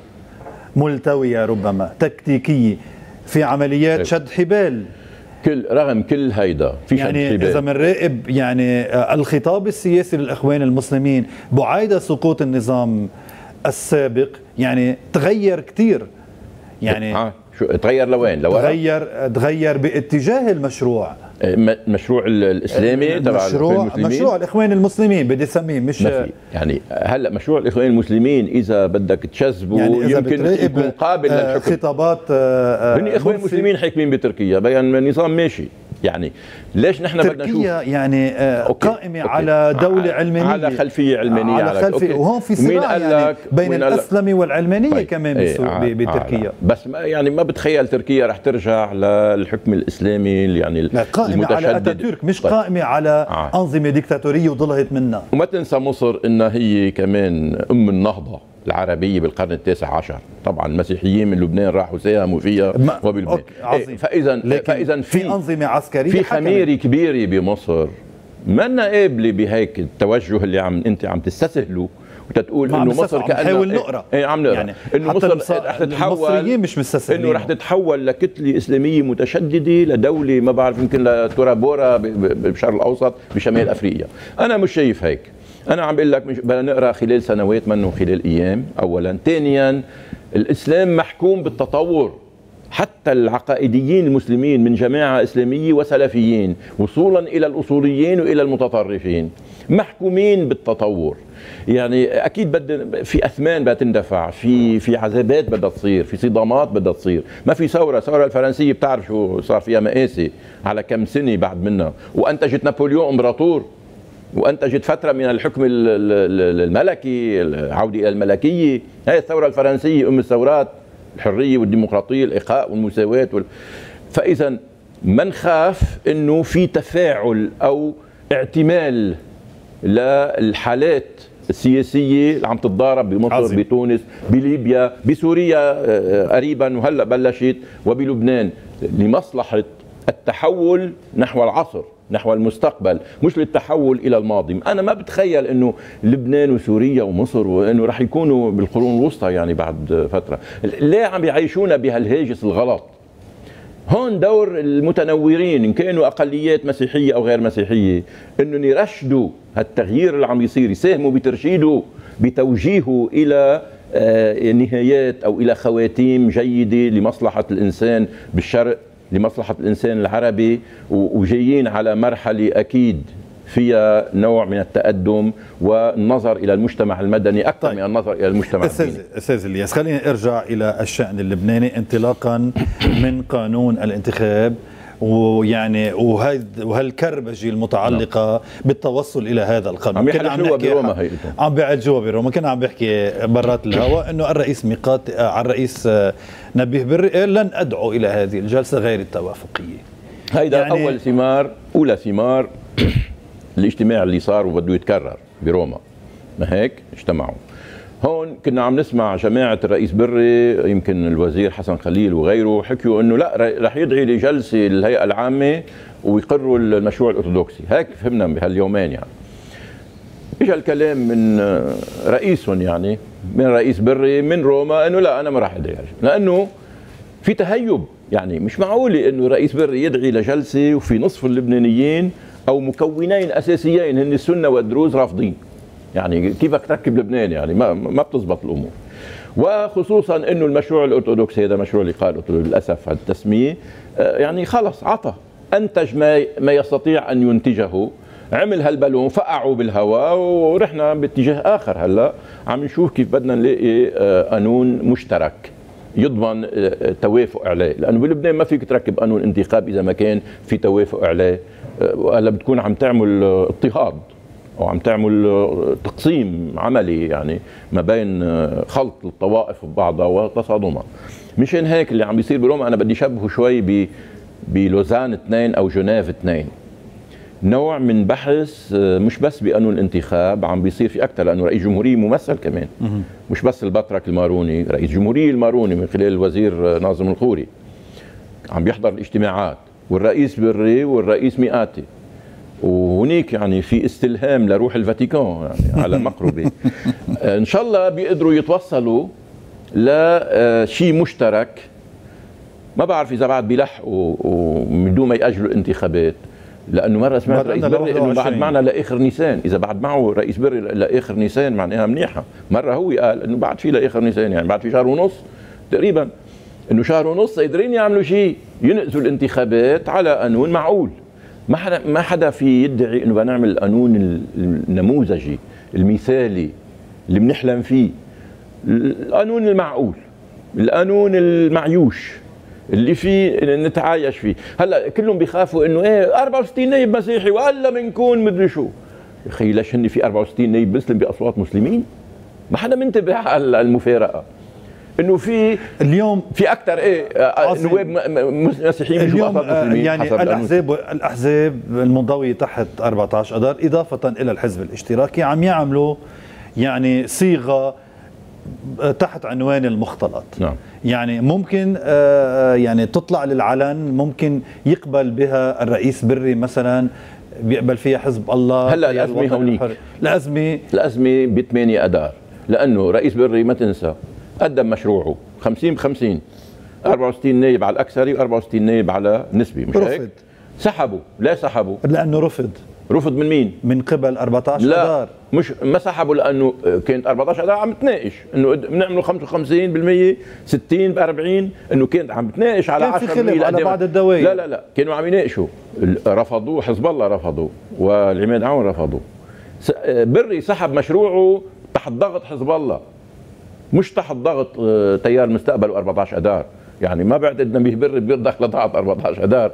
ملتوية ربما تكتيكية، في عمليات شد حبال. رغم كل هيدا في يعني شد حبال. إذا بنراقب يعني الخطاب السياسي للإخوان المسلمين بعيد سقوط النظام السابق يعني تغير كتير. يعني شو تغير لوين؟ تغير باتجاه المشروع، المشروع الاسلامي تبع مشروع الاخوان المسلمين بدي اسميه، مش يعني هلا مشروع الاخوان المسلمين اذا بدك تشذبه يعني يمكن يكون قابل للحكم. خطابات هن اخوان المسلمين حاكمين بتركيا، بين النظام ماشي. يعني ليش نحن بدنا نشوف يعني قائمة على دولة علمانية، على خلفية علمانية، على خلفية، وهون في صراع يعني بين الأسلمي والعلمانية. طيب. كمان بتركيا. بس يعني ما بتخيل تركيا رح ترجع للحكم الإسلامي يعني قائمة المتشدد. على أتاتورك، مش طيب. قائمة على أنظمة ديكتاتورية وضلهت منها. وما تنسى مصر إنها هي كمان أم النهضة العربية بالقرن ال19. طبعا المسيحيين من لبنان راحوا ساهموا فيها وبلبنان. فإذا في أنظمة عسكرية، في خميرة كبيرة بمصر منا قابلة بهيك التوجه اللي انت عم تستسهله تقول انه مصر كانها نحاول نقرا عم نقرا يعني انه مصر رح تتحول، المصريين مش مستسلمين، انه رح تتحول لكتله اسلاميه متشدده، لدوله ما بعرف يمكن لتورا بورا بالشرق الاوسط بشمال افريقيا. انا مش شايف هيك. انا عم بقول لك بدنا نقرا خلال سنوات منه خلال ايام. اولا، ثانيا الاسلام محكوم بالتطور، حتى العقائديين المسلمين من جماعه اسلاميه وسلفيين وصولا الى الاصوليين والى المتطرفين محكومين بالتطور. يعني اكيد في اثمان بدها تندفع، في عذابات بدها تصير، في صدامات بدها تصير. ما في الثوره الفرنسيه بتعرف شو صار فيها مآسي على كم سنه بعد منها، وانتجت نابليون امبراطور، وانتجت فتره من الحكم الملكي، العوده الى الملكيه. هي الثوره الفرنسيه ام الثورات، الحريه والديمقراطيه، الاخاء والمساواه فاذا ما نخاف انه في تفاعل او اعتمال للحالات السياسيه اللي عم تتضارب بمصر، عظيم. بتونس، بليبيا، بسوريا قريبا وهلا بلشت، وبلبنان، لمصلحه التحول نحو العصر، نحو المستقبل، مش للتحول الى الماضي. انا ما بتخيل انه لبنان وسوريا ومصر وانه رح يكونوا بالقرون الوسطى يعني بعد فتره. ليه عم يعيشونا بهالهاجس الغلط؟ هون دور المتنورين ان كانوا اقليات مسيحيه او غير مسيحيه، انهم يرشدوا هالتغيير اللي عم يصير، يساهموا بترشيده، بتوجيهه الى نهايات او الى خواتيم جيده لمصلحه الانسان بالشرق، لمصلحة الإنسان العربي، وجايين على مرحلة أكيد فيها نوع من التقدم والنظر إلى المجتمع المدني أكثر طيب. من النظر إلى المجتمع الديني. أستاذ الياس، خلينا أرجع إلى الشأن اللبناني انطلاقا من قانون الانتخاب ويعني وهالكربجه المتعلقه بالتوصل الى هذا القانون. عم بيعالجوها بروما. كنا عم بحكي برات الهواء انه الرئيس الرئيس نبيه بري لن ادعو الى هذه الجلسه غير التوافقيه. هيدا يعني اولى ثمار الاجتماع اللي صار وبده يتكرر بروما. ما هيك اجتمعوا هون. كنا عم نسمع جماعة الرئيس بري، يمكن الوزير حسن خليل وغيره، حكيوا انه لا رح يدعي لجلسة الهيئة العامة ويقروا المشروع الارثوذكسي. هيك فهمنا بهاليومين. يعني اجى الكلام من رئيسهم، يعني من رئيس بري من روما، انه لا انا ما راح ادعي، لانه في تهيب. يعني مش معقولة انه رئيس بري يدعي لجلسة وفي نصف اللبنانيين او مكونين اساسيين هن السنة والدروز رافضين. يعني كيفك تركب لبنان؟ يعني ما بتزبط الامور. وخصوصا انه المشروع الارثوذكسي هذا مشروع اللي قال للاسف على التسميه، يعني خلص عطى، انتج ما يستطيع ان ينتجه، عمل هالبالون، فقعوا بالهواء ورحنا باتجاه اخر. هلا عم نشوف كيف بدنا نلاقي قانون مشترك يضمن توافق عليه، لانه بلبنان ما فيك تركب قانون انتخاب اذا ما كان في توافق عليه. هلا بتكون عم تعمل اضطهاد او عم تعمل تقسيم عملي، يعني ما بين خلط الطوائف ببعضها وتصادمها. مشان هيك اللي عم بيصير بروما انا بدي شبهه شوي بلوزان 2 او جنيف 2، نوع من بحث مش بس بقانون الانتخاب عم بيصير في اكثر، لانه رئيس جمهوريه ممثل كمان، مش بس البطرك الماروني، رئيس جمهوريه الماروني من خلال الوزير ناظم الخوري عم بيحضر الاجتماعات، والرئيس بري والرئيس مئاتي، وهنيك يعني في استلهام لروح الفاتيكان يعني على مقربه. ان شاء الله بيقدروا يتوصلوا لشيء مشترك. ما بعرف اذا بعد بيلحقوا ومن دون ما ياجلوا الانتخابات، لانه مره سمعت رئيس بري انه بعد معنا لاخر نيسان. اذا بعد معه رئيس بري لاخر نيسان معناها منيحه. مره هو قال انه بعد في لاخر نيسان، يعني بعد في شهر ونص تقريبا، انه شهر ونص قادرين يعملوا شيء ينقذوا الانتخابات على قانون معقول. ما حدا في يدعي انه بدنا نعمل القانون النموذجي المثالي اللي بنحلم فيه، القانون المعقول، القانون المعيوش اللي فيه نتعايش فيه. هلا كلهم بيخافوا انه 64 نائب مسيحي وهلا بنكون مدري شو. يا اخي ليش هن في 64 نائب مسلم باصوات مسلمين؟ ما حدا منتبه على المفارقه انه في اليوم في اكثر نواب مسيحيين اليوم يعني الاحزاب المنضويه تحت 14 اذار اضافه الى الحزب الاشتراكي عم يعملوا يعني صيغه تحت عنوان المختلط. نعم. يعني ممكن يعني تطلع للعلن، ممكن يقبل بها الرئيس بري مثلا، بيقبل فيها حزب الله. هلا الازمه هونيك، الازمه ب8 اذار لانه رئيس بري ما تنسى قدم مشروعه 50 ب 50، 64 نائب على الاكثري و64 نائب على نسبي، مش هيك؟ سحبوا. لا سحبوا لانه رفض من مين؟ من قبل 14 اذار. مش ما سحبوا لانه كانت 14 اذار عم تناقش انه بنعملوا 55%، 60 ب 40، انه كانت عم تناقش على 10% على بعض الدوائر. لا كانوا عم يناقشوا، رفضوه، حزب الله رفضوا والعماد عون رفضوا. بري سحب مشروعه تحت ضغط حزب الله، مش تحت ضغط تيار المستقبل و14 اذار. يعني ما بعتقد نبيه بري بيرضخ لضغط 14 اذار،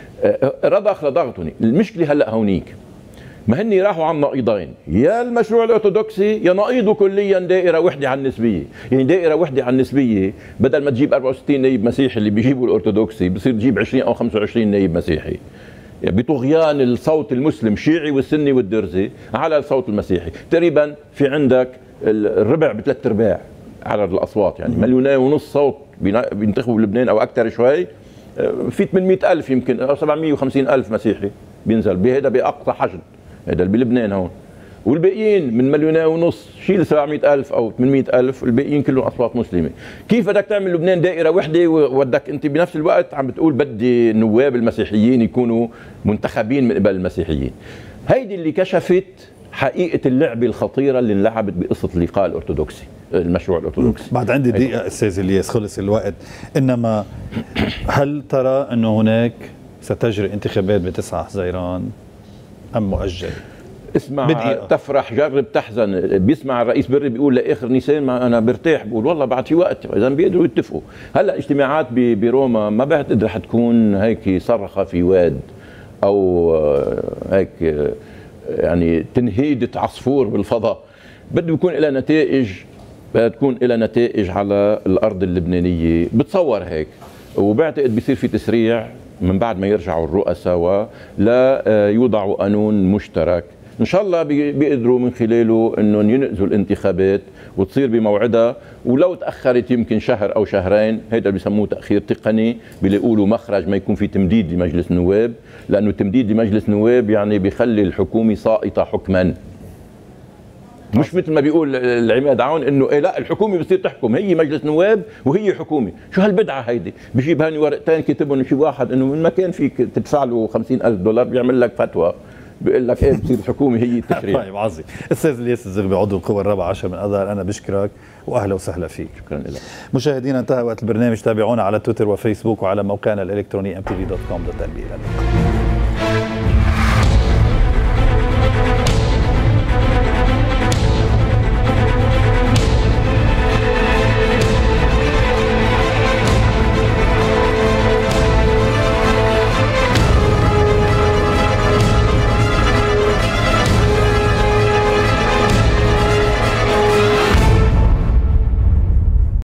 رضخ لضغطهم. المشكله هلا هونيك، ما هني راحوا على النقيضين، يا المشروع الارثوذكسي يا نقيضه كليا دائره وحده على النسبيه. يعني دائره وحده على النسبيه بدل ما تجيب 64 نائب مسيحي اللي بيجيبوا الارثوذكسي بصير تجيب 20 او 25 نائب مسيحي، يعني بطغيان الصوت المسلم الشيعي والسني والدرزي على الصوت المسيحي. تقريبا في عندك الربع بثلاث ارباع على الاصوات، يعني 1.5 مليون صوت بينتخبوا بلبنان او اكثر شوي، في 800,000 يمكن او 750,000 مسيحي بينزل بهذا باقصى حشد، هذا بلبنان هون. والباقيين من 1.5 مليون شيل 700,000 او 800,000، الباقيين كلهم اصوات مسلمه. كيف بدك تعمل لبنان دائره وحده وبدك انت بنفس الوقت عم بتقول بدي النواب المسيحيين يكونوا منتخبين من قبل المسيحيين؟ هيدي اللي كشفت حقيقه اللعبه الخطيره اللي انلعبت بقصه اللقاء الارثوذكسي، المشروع الارثوذكسي. بعد عندي دقيقه استاذ الياس، خلص الوقت. انما هل ترى انه هناك ستجري انتخابات ب9 حزيران ام مؤجل؟ اسمع بدقيقة. تفرح جرب تحزن. بيسمع الرئيس بري بيقول لاخر نيسان ما انا برتاح، بقول والله بعد في وقت اذا بيقدروا يتفقوا. هلا اجتماعات بروما ما بعتقد رح تكون هيك صرخه في واد او هيك يعني تنهيدة عصفور بالفضاء، بده يكون لها نتائج، بدها تكون لها نتائج على الارض اللبنانيه، بتصور هيك. وبعتقد بيصير في تسريع من بعد ما يرجعوا الرؤساء لا يوضعوا قانون مشترك ان شاء الله بيقدروا من خلاله انهم ينقذوا الانتخابات وتصير بموعدها، ولو تاخرت يمكن شهر او شهرين، هيدا بسموه تاخير تقني، بيلاقوا له مخرج ما يكون في تمديد لمجلس النواب، لانه التمديد لمجلس النواب يعني بيخلي الحكومه ساقطه حكما. مش مثل ما بيقول العماد عون انه إيه لا الحكومه بتصير تحكم، هي مجلس نواب وهي حكومه. شو هالبدعه هيدي؟ بجيب هاني ورقتين كتبهم شي واحد انه من ما كان فيك تدفع له $50,000 بيعمل لك فتوى بيقول لك ايه بتصير الحكومه هي التشريع. طيب عظيم. استاذ الياس الزغبي عضو القوى الرابعة عشر من اذار، انا بشكرك واهلا وسهلا فيك. شكرا لك. مشاهدينا انتهى وقت البرنامج، تابعونا على تويتر وفيسبوك وعلى موقعنا الالكتروني mtv.com.lb.